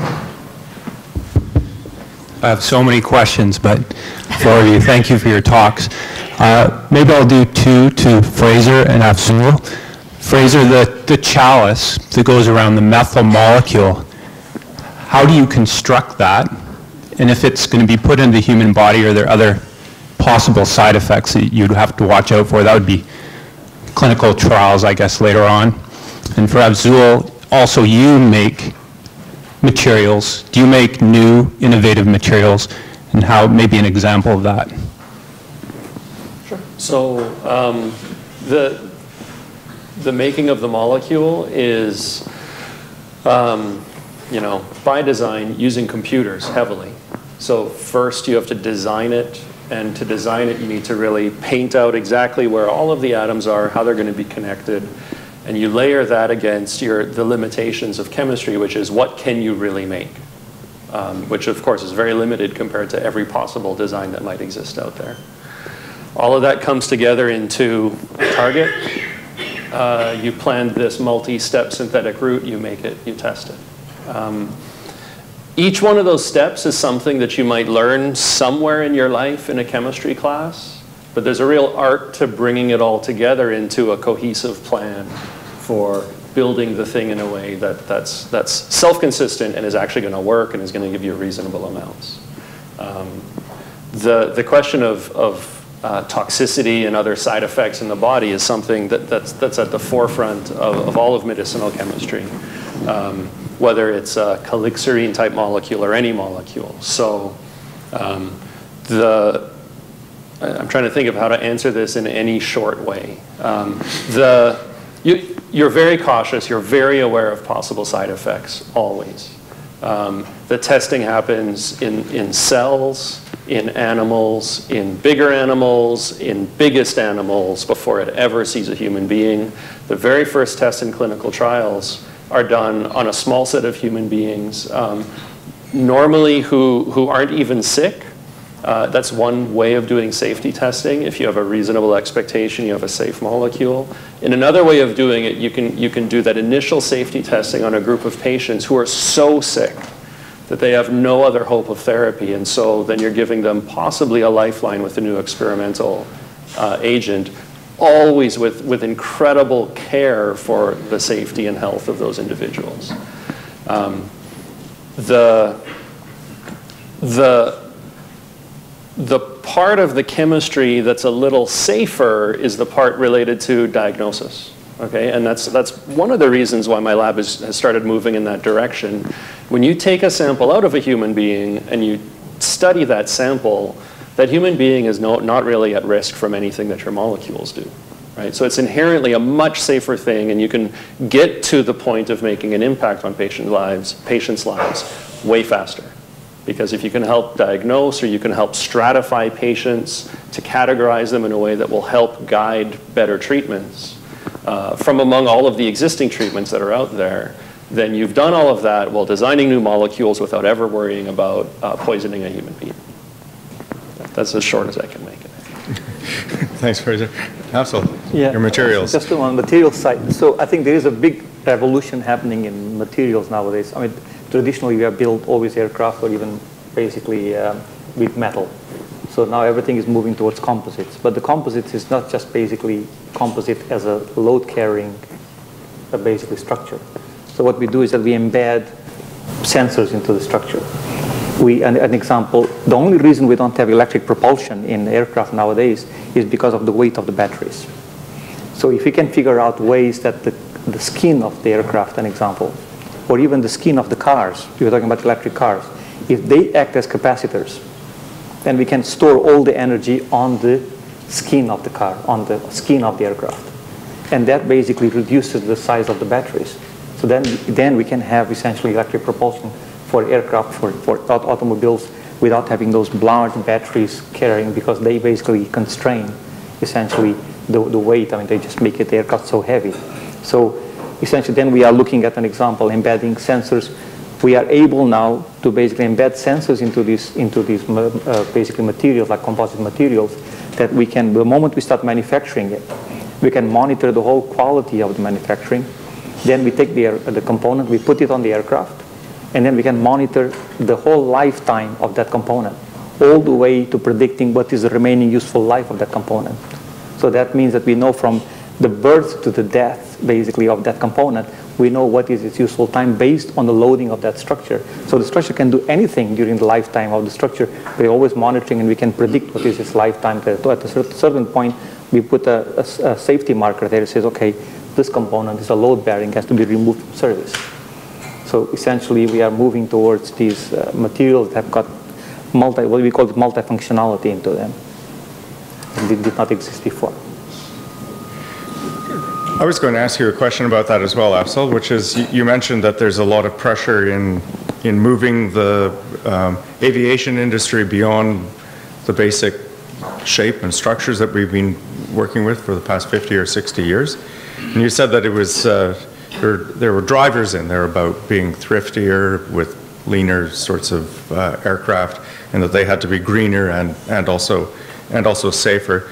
I have so many questions, but for you, thank you for your talks. Maybe I'll do two to Fraser and Afzal. Fraser, the chalice that goes around the methyl molecule, how do you construct that? And if it's going to be put into the human body, are there other possible side effects that you'd have to watch out for? That would be clinical trials, I guess, later on. And for Afzal, also you make materials. Do you make new, innovative materials? And how, maybe an example of that? Sure. So the making of the molecule is, you know, by design, using computers heavily. So first you have to design it, and to design it you need to really paint out exactly where all of the atoms are, how they're going to be connected, and you layer that against the limitations of chemistry, which is what can you really make, which of course is very limited compared to every possible design that might exist out there. All of that comes together into a target. You plan this multi-step synthetic route, you make it, you test it. Each one of those steps is something that you might learn somewhere in your life in a chemistry class, but there's a real art to bringing it all together into a cohesive plan for building the thing in a way that's self-consistent and is actually going to work and is going to give you reasonable amounts. The question of toxicity and other side effects in the body is something that's at the forefront of all of medicinal chemistry. Whether it's a calixarine type molecule or any molecule. So I'm trying to think of how to answer this in any short way. You're very cautious, you're very aware of possible side effects, always. The testing happens in cells, in animals, in bigger animals, in biggest animals before it ever sees a human being. The very first tests in clinical trials are done on a small set of human beings, normally who aren't even sick. That's one way of doing safety testing. If you have a reasonable expectation, you have a safe molecule. In another way of doing it, you can do that initial safety testing on a group of patients who are so sick that they have no other hope of therapy, and so then you're giving them possibly a lifeline with a new experimental agent, always with incredible care for the safety and health of those individuals. The part of the chemistry that's a little safer is the part related to diagnosis. Okay, and that's one of the reasons why my lab has started moving in that direction. When you take a sample out of a human being and you study that sample, that human being is not really at risk from anything that your molecules do. Right? So it's inherently a much safer thing, and you can get to the point of making an impact on patients' lives way faster. Because if you can help diagnose or you can help stratify patients to categorize them in a way that will help guide better treatments from among all of the existing treatments that are out there, then you've done all of that while designing new molecules without ever worrying about poisoning a human being. That's as short as I can make it. Thanks, Fraser. Afzal, yeah, your materials. Just on the material side. So I think there is a big revolution happening in materials nowadays. I mean, traditionally we have built always aircraft or even basically with metal. So now everything is moving towards composites. But the composites is not just basically composite as a load-carrying basically structure. So what we do is that we embed sensors into the structure. An example, the only reason we don't have electric propulsion in aircraft nowadays is because of the weight of the batteries. So if we can figure out ways that the skin of the aircraft, an example, or even the skin of the cars, we were talking about electric cars, if they act as capacitors, then we can store all the energy on the skin of the car, on the skin of the aircraft. And that basically reduces the size of the batteries. So then we can have essentially electric propulsion for aircraft, for automobiles, without having those large batteries carrying, because they basically constrain essentially the weight. I mean, they just make the aircraft so heavy. So essentially then we are looking at an example, embedding sensors. We are able now to basically embed sensors into these basically materials, like composite materials, that we can, the moment we start manufacturing it, we can monitor the whole quality of the manufacturing. Then we take the component, we put it on the aircraft, and then we can monitor the whole lifetime of that component, all the way to predicting what is the remaining useful life of that component. So that means that we know from the birth to the death, basically, of that component, we know what is its useful time based on the loading of that structure. So the structure can do anything during the lifetime of the structure. We're always monitoring, and we can predict what is its lifetime. At a certain point, we put a safety marker there that says, okay, this component is a load bearing, has to be removed from service. So essentially, we are moving towards these materials that have got what we call multifunctionality into them. And it did not exist before. I was going to ask you a question about that as well, Afzal, which is you mentioned that there's a lot of pressure in moving the aviation industry beyond the basic shape and structures that we've been working with for the past 50 or 60 years. And you said that it was there were drivers in there about being thriftier with leaner sorts of aircraft, and that they had to be greener and also safer.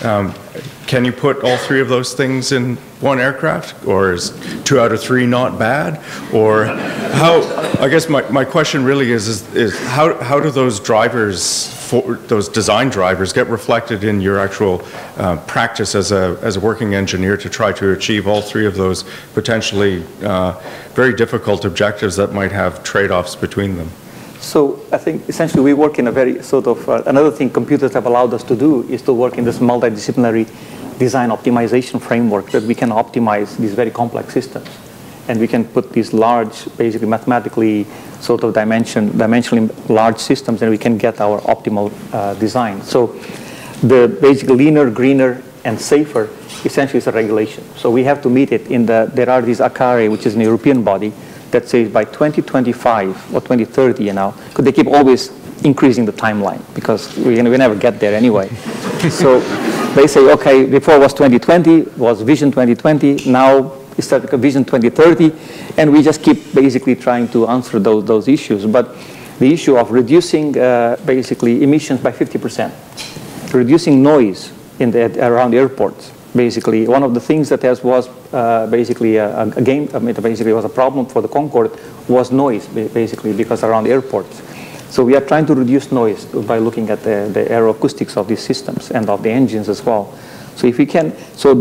Can you put all three of those things in one aircraft, or is 2 out of 3 not bad? Or how? I guess my question really is how do those drivers, those design drivers, get reflected in your actual practice as a working engineer to try to achieve all three of those potentially very difficult objectives that might have trade-offs between them? So I think essentially we work in a very sort of, another thing computers have allowed us to do is to work in this multidisciplinary design optimization framework that we can optimize these very complex systems. And we can put these large, basically mathematically sort of dimensionally large systems, and we can get our optimal design. So the basic leaner, greener, and safer essentially is a regulation. So we have to meet it in there are these ACARE, which is an European body, that says by 2025 or 2030, because they keep always increasing the timeline because we never get there anyway. So they say, okay, before it was 2020, was Vision 2020, now it's Vision 2030, and we just keep basically trying to answer those issues. But the issue of reducing basically emissions by 50%, reducing noise around airports. Basically, one of the things that was basically basically was a problem for the Concorde was noise, basically, because around airports. So we are trying to reduce noise by looking at the aeroacoustics of these systems and of the engines as well. So if we can, so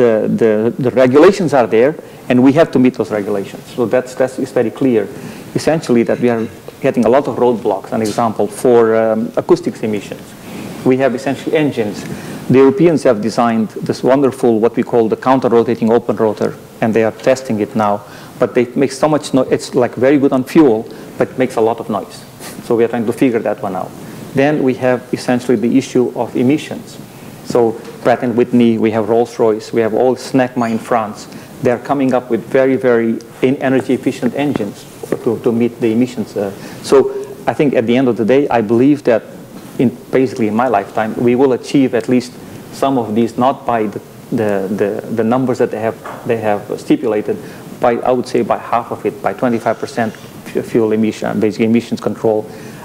the regulations are there, and we have to meet those regulations. So that's very clear. Essentially, that we are getting a lot of roadblocks. An example for acoustics emissions, we have essentially engines. The Europeans have designed this wonderful, what we call the counter-rotating open rotor, and they are testing it now. But they make so much noise. It's like very good on fuel, but it makes a lot of noise. So we are trying to figure that one out. Then we have essentially the issue of emissions. So Pratt & Whitney, we have Rolls-Royce, we have all SNECMA in France. They are coming up with very, very energy-efficient engines to meet the emissions. So I think at the end of the day, I believe that basically in my lifetime, we will achieve at least some of these, not by the numbers that they have stipulated, by, I would say, by half of it, by 25% fuel emission, basically emissions control,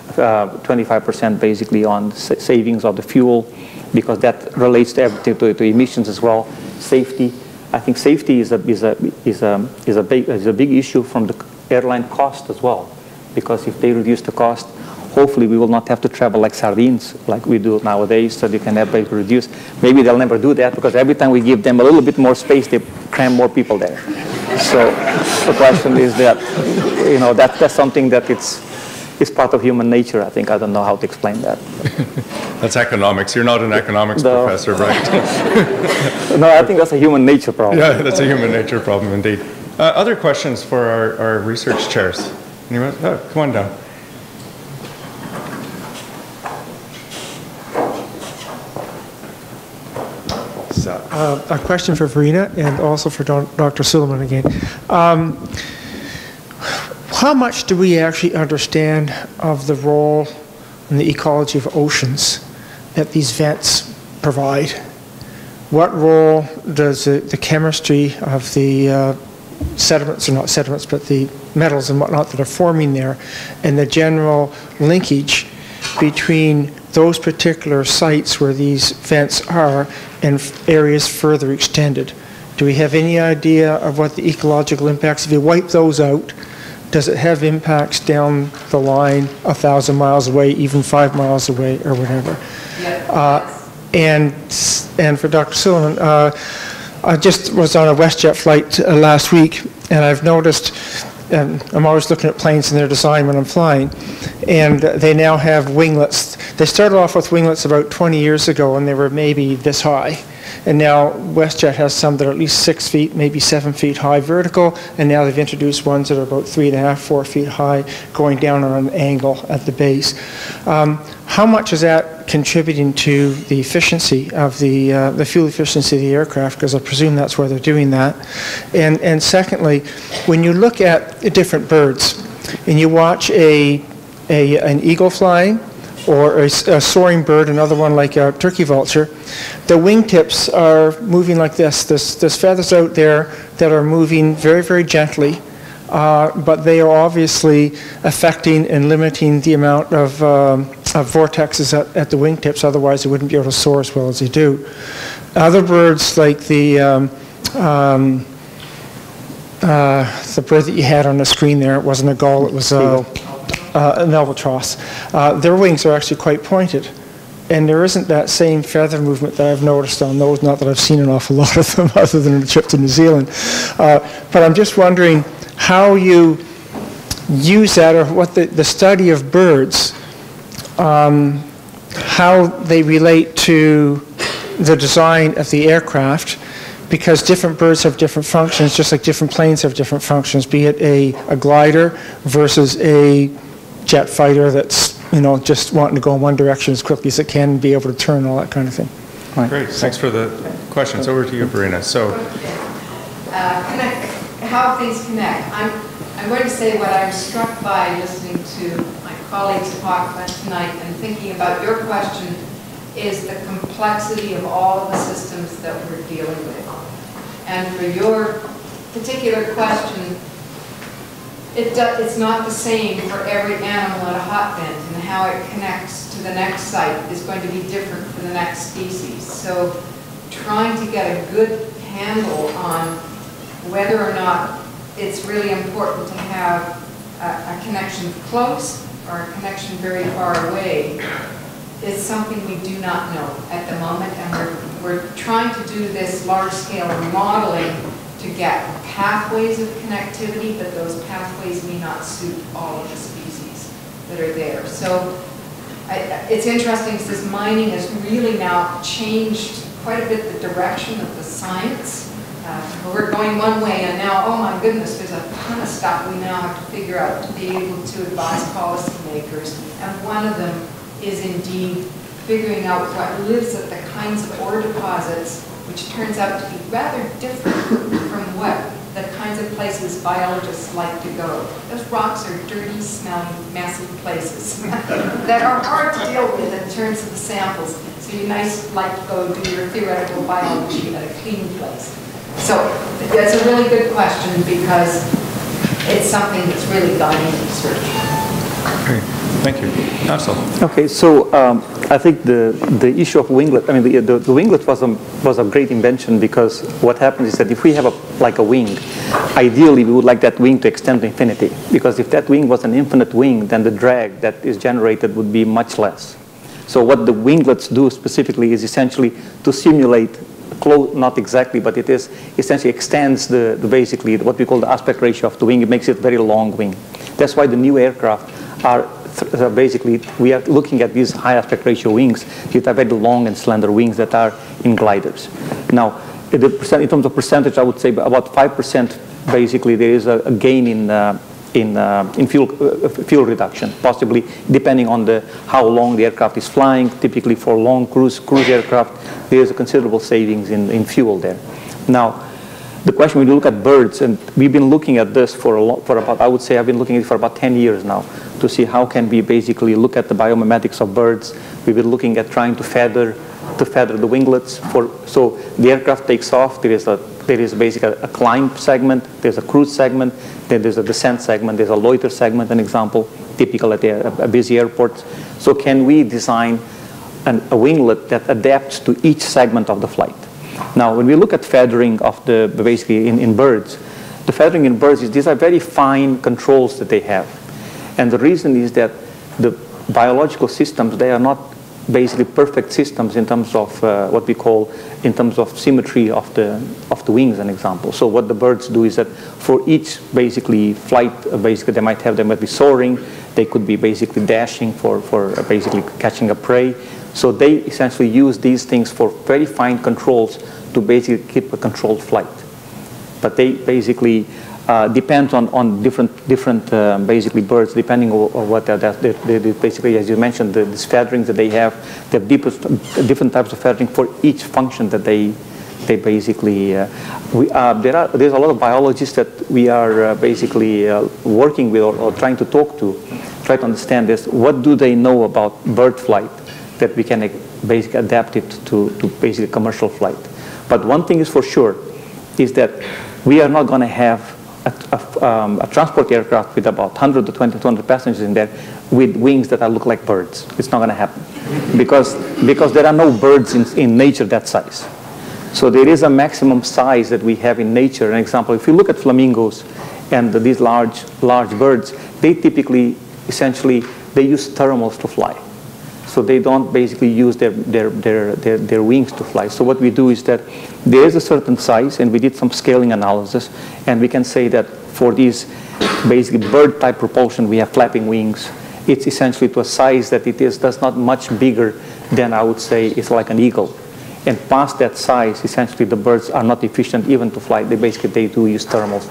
25% basically on savings of the fuel, because that relates to everything, to emissions as well. Safety, I think safety is a big issue from the airline cost as well, because if they reduce the cost, hopefully we will not have to travel like sardines like we do nowadays, so they can have to reduce. Maybe they'll never do that, because every time we give them a little bit more space, they cram more people there. So the question is that, that's something that it's part of human nature, I think. I don't know how to explain that. That's economics. You're not an economics professor, right? No, I think that's a human nature problem. Yeah, that's a human nature problem indeed. Other questions for our research chairs? Anyone? Oh, come on down. A question for Verena and also for Dr. Suleman again. How much do we actually understand of the role and the ecology of oceans that these vents provide? What role does the chemistry of the sediments, or not sediments, but the metals and whatnot that are forming there, and the general linkage between those particular sites where these vents are and areas further extended? Do we have any idea of what the ecological impacts, if you wipe those out, does it have impacts down the line 1,000 miles away, even 5 miles away, or whatever? And for Dr. Suleman, I just was on a WestJet flight last week, and I've noticed, I'm always looking at planes and their design when I'm flying, and they now have winglets. They started off with winglets about 20 years ago, and they were maybe this high. And now WestJet has some that are at least 6 feet, maybe 7 feet high vertical, and now they've introduced ones that are about 3.5, 4 feet high, going down on an angle at the base. How much is that contributing to the efficiency of the fuel efficiency of the aircraft? Because I presume that's why they're doing that. And secondly, when you look at different birds and you watch an eagle flying, or a soaring bird, another one like a turkey vulture, the wingtips are moving like this. There's feathers out there that are moving very, very gently, but they are obviously affecting and limiting the amount of vortexes at the wingtips, otherwise they wouldn't be able to soar as well as they do. Other birds like the bird that you had on the screen there, it wasn't a gull, it was an albatross. Their wings are actually quite pointed, and there isn't that same feather movement that I've noticed on those, not that I've seen an awful lot of them other than a trip to New Zealand. But I'm just wondering how you use that, or what the study of birds, how they relate to the design of the aircraft, because different birds have different functions, just like different planes have different functions, be it a glider versus a jet fighter that's, just wanting to go in one direction as quickly as it can and be able to turn, all that kind of thing. Right. Great, thanks for the questions. Over to you, Verena. So, how things connect. I'm going to say what I was struck by listening to my colleagues talk about tonight and thinking about your question is the complexity of all of the systems that we're dealing with. And for your particular question, it's not the same for every animal at a hot vent, and how it connects to the next site is going to be different for the next species. So trying to get a good handle on whether or not it's really important to have a connection close or a connection very far away is something we do not know at the moment, and we're trying to do this large-scale modeling to get pathways of connectivity, but those pathways may not suit all of the species that are there. So it's interesting because mining has really now changed quite a bit the direction of the science. We're going one way, and now, oh my goodness, there's a ton of stuff we now have to figure out to be able to advise policymakers, and one of them is indeed figuring out what lives at the kinds of ore deposits, which turns out to be rather different from what the kinds of places biologists like to go. Those rocks are dirty, smelly, messy places that are hard to deal with in terms of the samples. So you like to go do your theoretical biology at a clean place. So it's a really good question because it's something that's really guiding research. Great. Thank you. Afzal. Okay, so I think the issue of winglet, I mean, the winglet was a great invention, because what happens is that if we have a wing, ideally we would like that wing to extend to infinity, because if that wing was an infinite wing, then the drag that is generated would be much less. So what the winglets do specifically is essentially to simulate, not exactly, but it is essentially extends the basically what we call the aspect ratio of the wing. It makes it a very long wing. That's why the new aircraft are basically, we are looking at these high aspect ratio wings. You have very long and slender wings that are in gliders. Now, in terms of percentage, I would say about 5% basically there is a gain in fuel reduction, possibly depending on how long the aircraft is flying. Typically for long cruise aircraft, there is a considerable savings in fuel there. Now, the question, when you look at birds, and we've been looking at this for about, I would say I've been looking at it for about 10 years now, to see how can we basically look at the biomimetics of birds. We've been looking at trying to feather the winglets. So the aircraft takes off, there is basically a climb segment, there's a cruise segment, then there's a descent segment, there's a loiter segment, an example, typical at a busy airport. So can we design a winglet that adapts to each segment of the flight? Now, when we look at feathering of basically in birds, the feathering in birds these are very fine controls that they have. And the reason is that the biological systems, they are not basically perfect systems in terms of what we call, in terms of symmetry of the wings, an example. So what the birds do is that for each basically flight, basically they might be soaring, they could be basically dashing for basically catching a prey. So they essentially use these things for very fine controls to basically keep a controlled flight. But they basically depend on different basically birds, depending on what they basically, as you mentioned, these featherings that they have different types of feathering for each function that they basically, there's a lot of biologists that we are basically working with or trying to talk to, try to understand this. What do they know about bird flight that we can basically adapt it to basically commercial flight? But one thing is for sure, is that we are not going to have a transport aircraft with about 100 to 200 passengers in there with wings that look like birds. It's not going to happen because there are no birds in nature that size. So there is a maximum size that we have in nature. An example, if you look at flamingos and these large birds, they typically, essentially, they use thermals to fly. So they don't basically use their wings to fly. So what we do is that there is a certain size, and we did some scaling analysis, and we can say that for these basically bird-type propulsion, we have flapping wings. It's essentially to a size that that's not much bigger than, I would say, it's like an eagle. And past that size, essentially the birds are not efficient even to fly. They do use thermals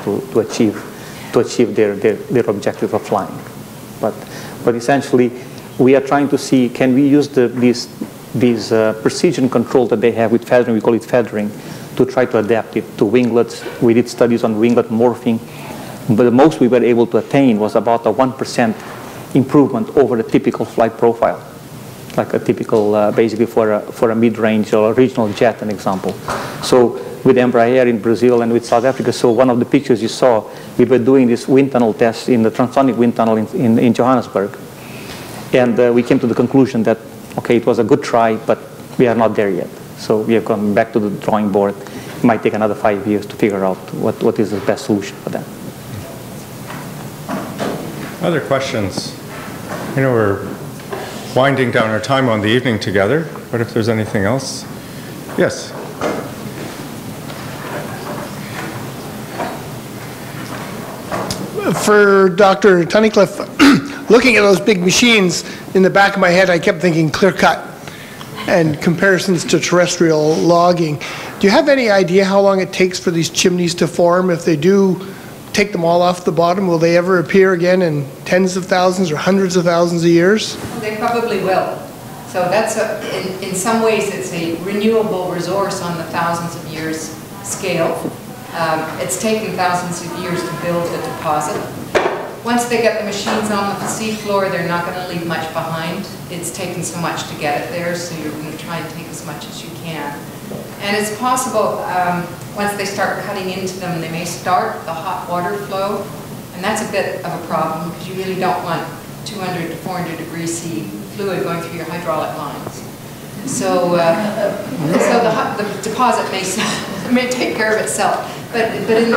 to achieve their objective of flying. But essentially, we are trying to see, can we use these precision control that they have with feathering, we call it feathering, to try to adapt it to winglets. We did studies on winglet morphing, but the most we were able to attain was about a 1% improvement over the typical flight profile, like a typical, basically for a mid-range or a regional jet, an example. So with Embraer in Brazil and with South Africa, so one of the pictures you saw, we were doing this wind tunnel test in the transonic wind tunnel in Johannesburg. And we came to the conclusion that, okay, it was a good try, but we are not there yet. So we have gone back to the drawing board. It might take another 5 years to figure out what is the best solution for them. Other questions? You know, we're winding down our time on the evening together, but if there's anything else. Yes? For Dr. Tunnicliffe, looking at those big machines, in the back of my head I kept thinking clear cut and comparisons to terrestrial logging. Do you have any idea how long it takes for these chimneys to form? If they do take them all off the bottom, will they ever appear again in tens of thousands or hundreds of thousands of years? They probably will. So that's in some ways it's a renewable resource on the thousands of years scale. It's taken thousands of years to build a deposit. Once they get the machines on the seafloor, they're not going to leave much behind. It's taken so much to get it there, so you're going to try and take as much as you can. And it's possible, once they start cutting into them, they may start the hot water flow, and that's a bit of a problem because you really don't want 200 to 400 degree C fluid going through your hydraulic lines. So, the deposit may take care of itself. But in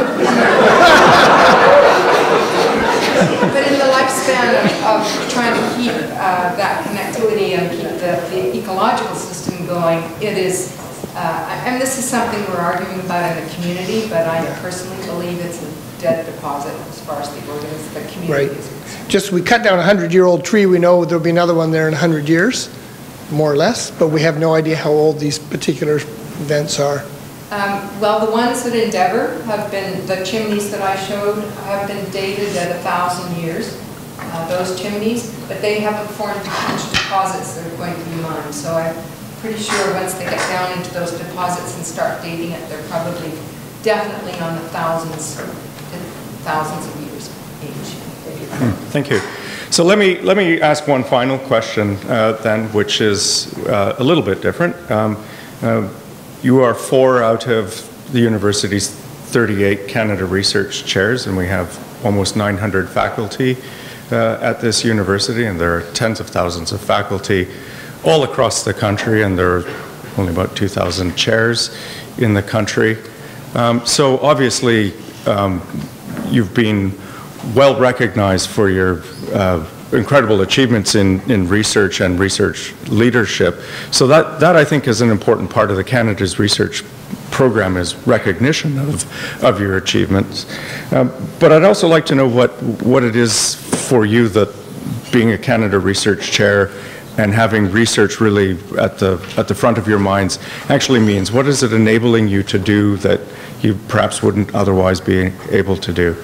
the lifespan of trying to keep that connectivity and keep the ecological system going, it is, and this is something we're arguing about in the community, but I personally believe it's a dead deposit as far as the community right. is concerned. Just we cut down a 100-year-old tree, we know there'll be another one there in 100 years, more or less, but we have no idea how old these particular vents are. Well, the ones at Endeavour have been, the chimneys that I showed have been dated at 1,000 years, those chimneys, but they haven't formed huge deposits that are going to be mined. So I'm pretty sure once they get down into those deposits and start dating it, they're probably definitely on the thousands of years age. Thank you. So let me ask one final question then, which is a little bit different. You are 4 out of the university's 38 Canada Research Chairs, and we have almost 900 faculty at this university, and there are tens of thousands of faculty all across the country, and there are only about 2,000 chairs in the country. So obviously, you've been well recognized for your incredible achievements in research and research leadership. So that I think is an important part of the Canada's research program, is recognition of your achievements. But I'd also like to know what it is for you that being a Canada Research Chair and having research really at the front of your minds actually means. What is it enabling you to do that you perhaps wouldn't otherwise be able to do?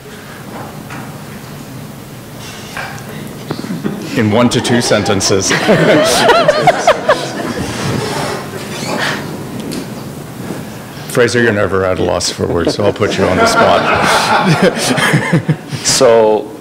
In 1 to 2 sentences. Fraser, you're never at a loss for words, so I'll put you on the spot. So,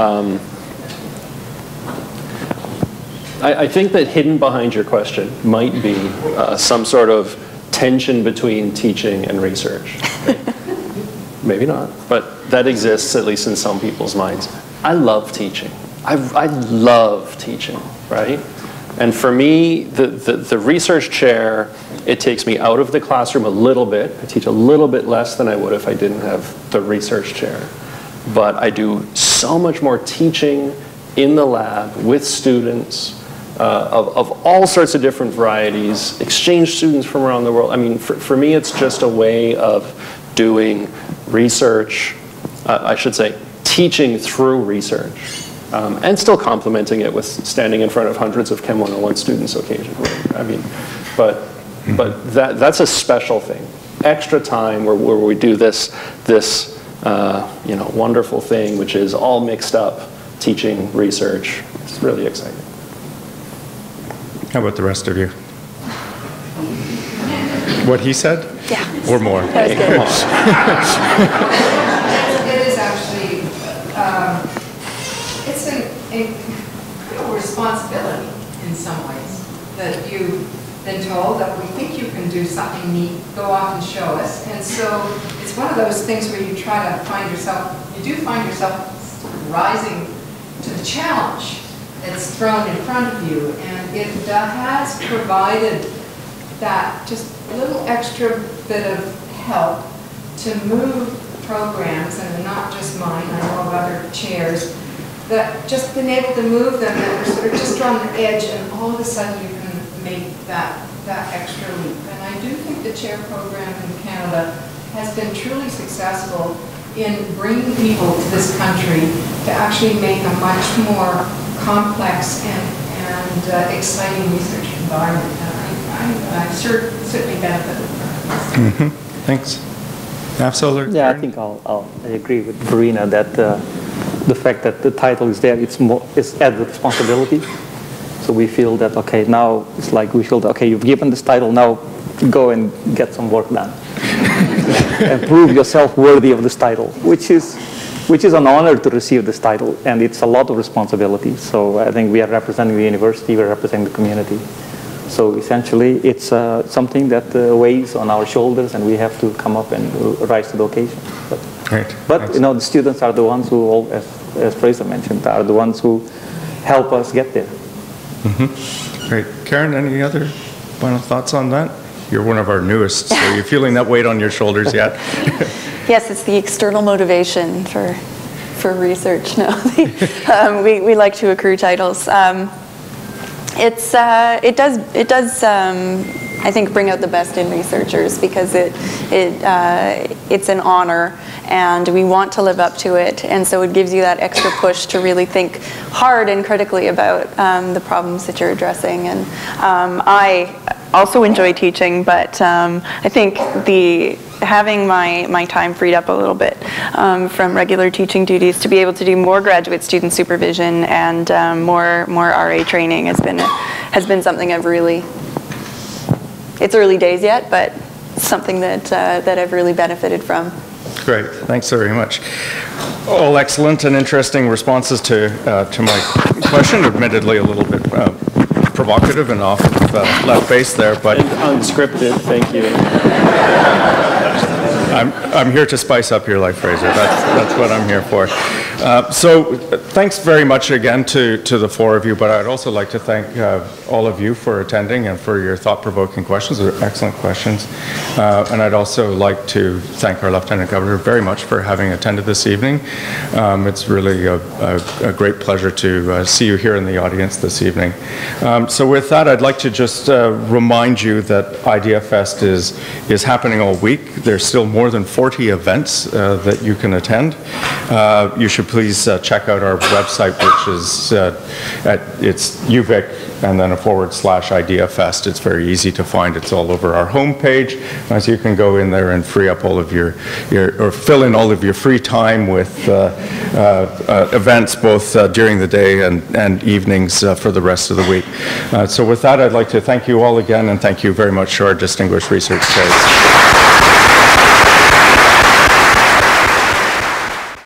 I think that hidden behind your question might be some sort of tension between teaching and research. Maybe not, but that exists at least in some people's minds. I love teaching. I love teaching, right? And for me, the research chair, it takes me out of the classroom a little bit. I teach a little bit less than I would if I didn't have the research chair. But I do so much more teaching in the lab with students of all sorts of different varieties, exchange students from around the world. I mean, for me, it's just a way of doing research, I should say, teaching through research. And still complementing it with standing in front of hundreds of Chem 101 students occasionally. I mean, but that's a special thing. Extra time where we do this wonderful thing, which is all mixed up, teaching, research. It's really exciting. How about the rest of you? What he said? Yeah. Or more? That was good. It is actually, it's an incredible responsibility in some ways that you've been told that we think you can do something neat, go off and show us. And so it's one of those things where you try to find yourself, you do find yourself rising to the challenge that's thrown in front of you. And it has provided that just little extra bit of help to move programs, and not just mine, I know of other chairs, that just been able to move them that were sort of just on the edge, and all of a sudden you can make that extra leap. And I do think the chair program in Canada has been truly successful in bringing people to this country to actually make a much more complex and exciting research environment. And I've certainly benefited from it. Mm-hmm. Thanks. Afzal? Yeah, I think I agree with Verena that the fact that the title is there, it's added responsibility. So we feel that, okay, now it's like we feel that, okay, you've given this title, now go and get some work done. And prove yourself worthy of this title, which is an honor to receive this title, and it's a lot of responsibility. So I think we are representing the university, we're representing the community. So essentially, it's something that weighs on our shoulders, and we have to come up and rise to the occasion. But you know, the students are the ones who, all, as Fraser mentioned, are the ones who help us get there. Mm-hmm. Great. Karen, any other final thoughts on that? You're one of our newest, so you're feeling that weight on your shoulders yet? Yes, it's the external motivation for research. No, we like to accrue titles. It does I think bring out the best in researchers, because it's an honor, and we want to live up to it, and so it gives you that extra push to really think hard and critically about the problems that you're addressing. And I also enjoy teaching, but I think having my time freed up a little bit from regular teaching duties to be able to do more graduate student supervision and more RA training has been something I've really, it's early days yet, but something that I've really benefited from. Great, thanks very much. All excellent and interesting responses to my question, admittedly a little bit provocative and off left base there, but and unscripted. Thank you. I'm here to spice up your life, Fraser. That's what I'm here for. So thanks very much again to the four of you, but I'd also like to thank all of you for attending and for your thought-provoking questions. They're excellent questions. And I'd also like to thank our Lieutenant Governor very much for having attended this evening. It's really a great pleasure to see you here in the audience this evening. So with that, I'd like to just remind you that Ideafest is happening all week. There's still more than 40 events that you can attend. You should please check out our website, which is it's UVic and then a /Ideafest. It's very easy to find. It's all over our homepage. So you can go in there and free up all of your or fill in all of your free time with events both during the day and evenings for the rest of the week. So with that, I'd like to thank you all again and thank you very much to our distinguished research chairs.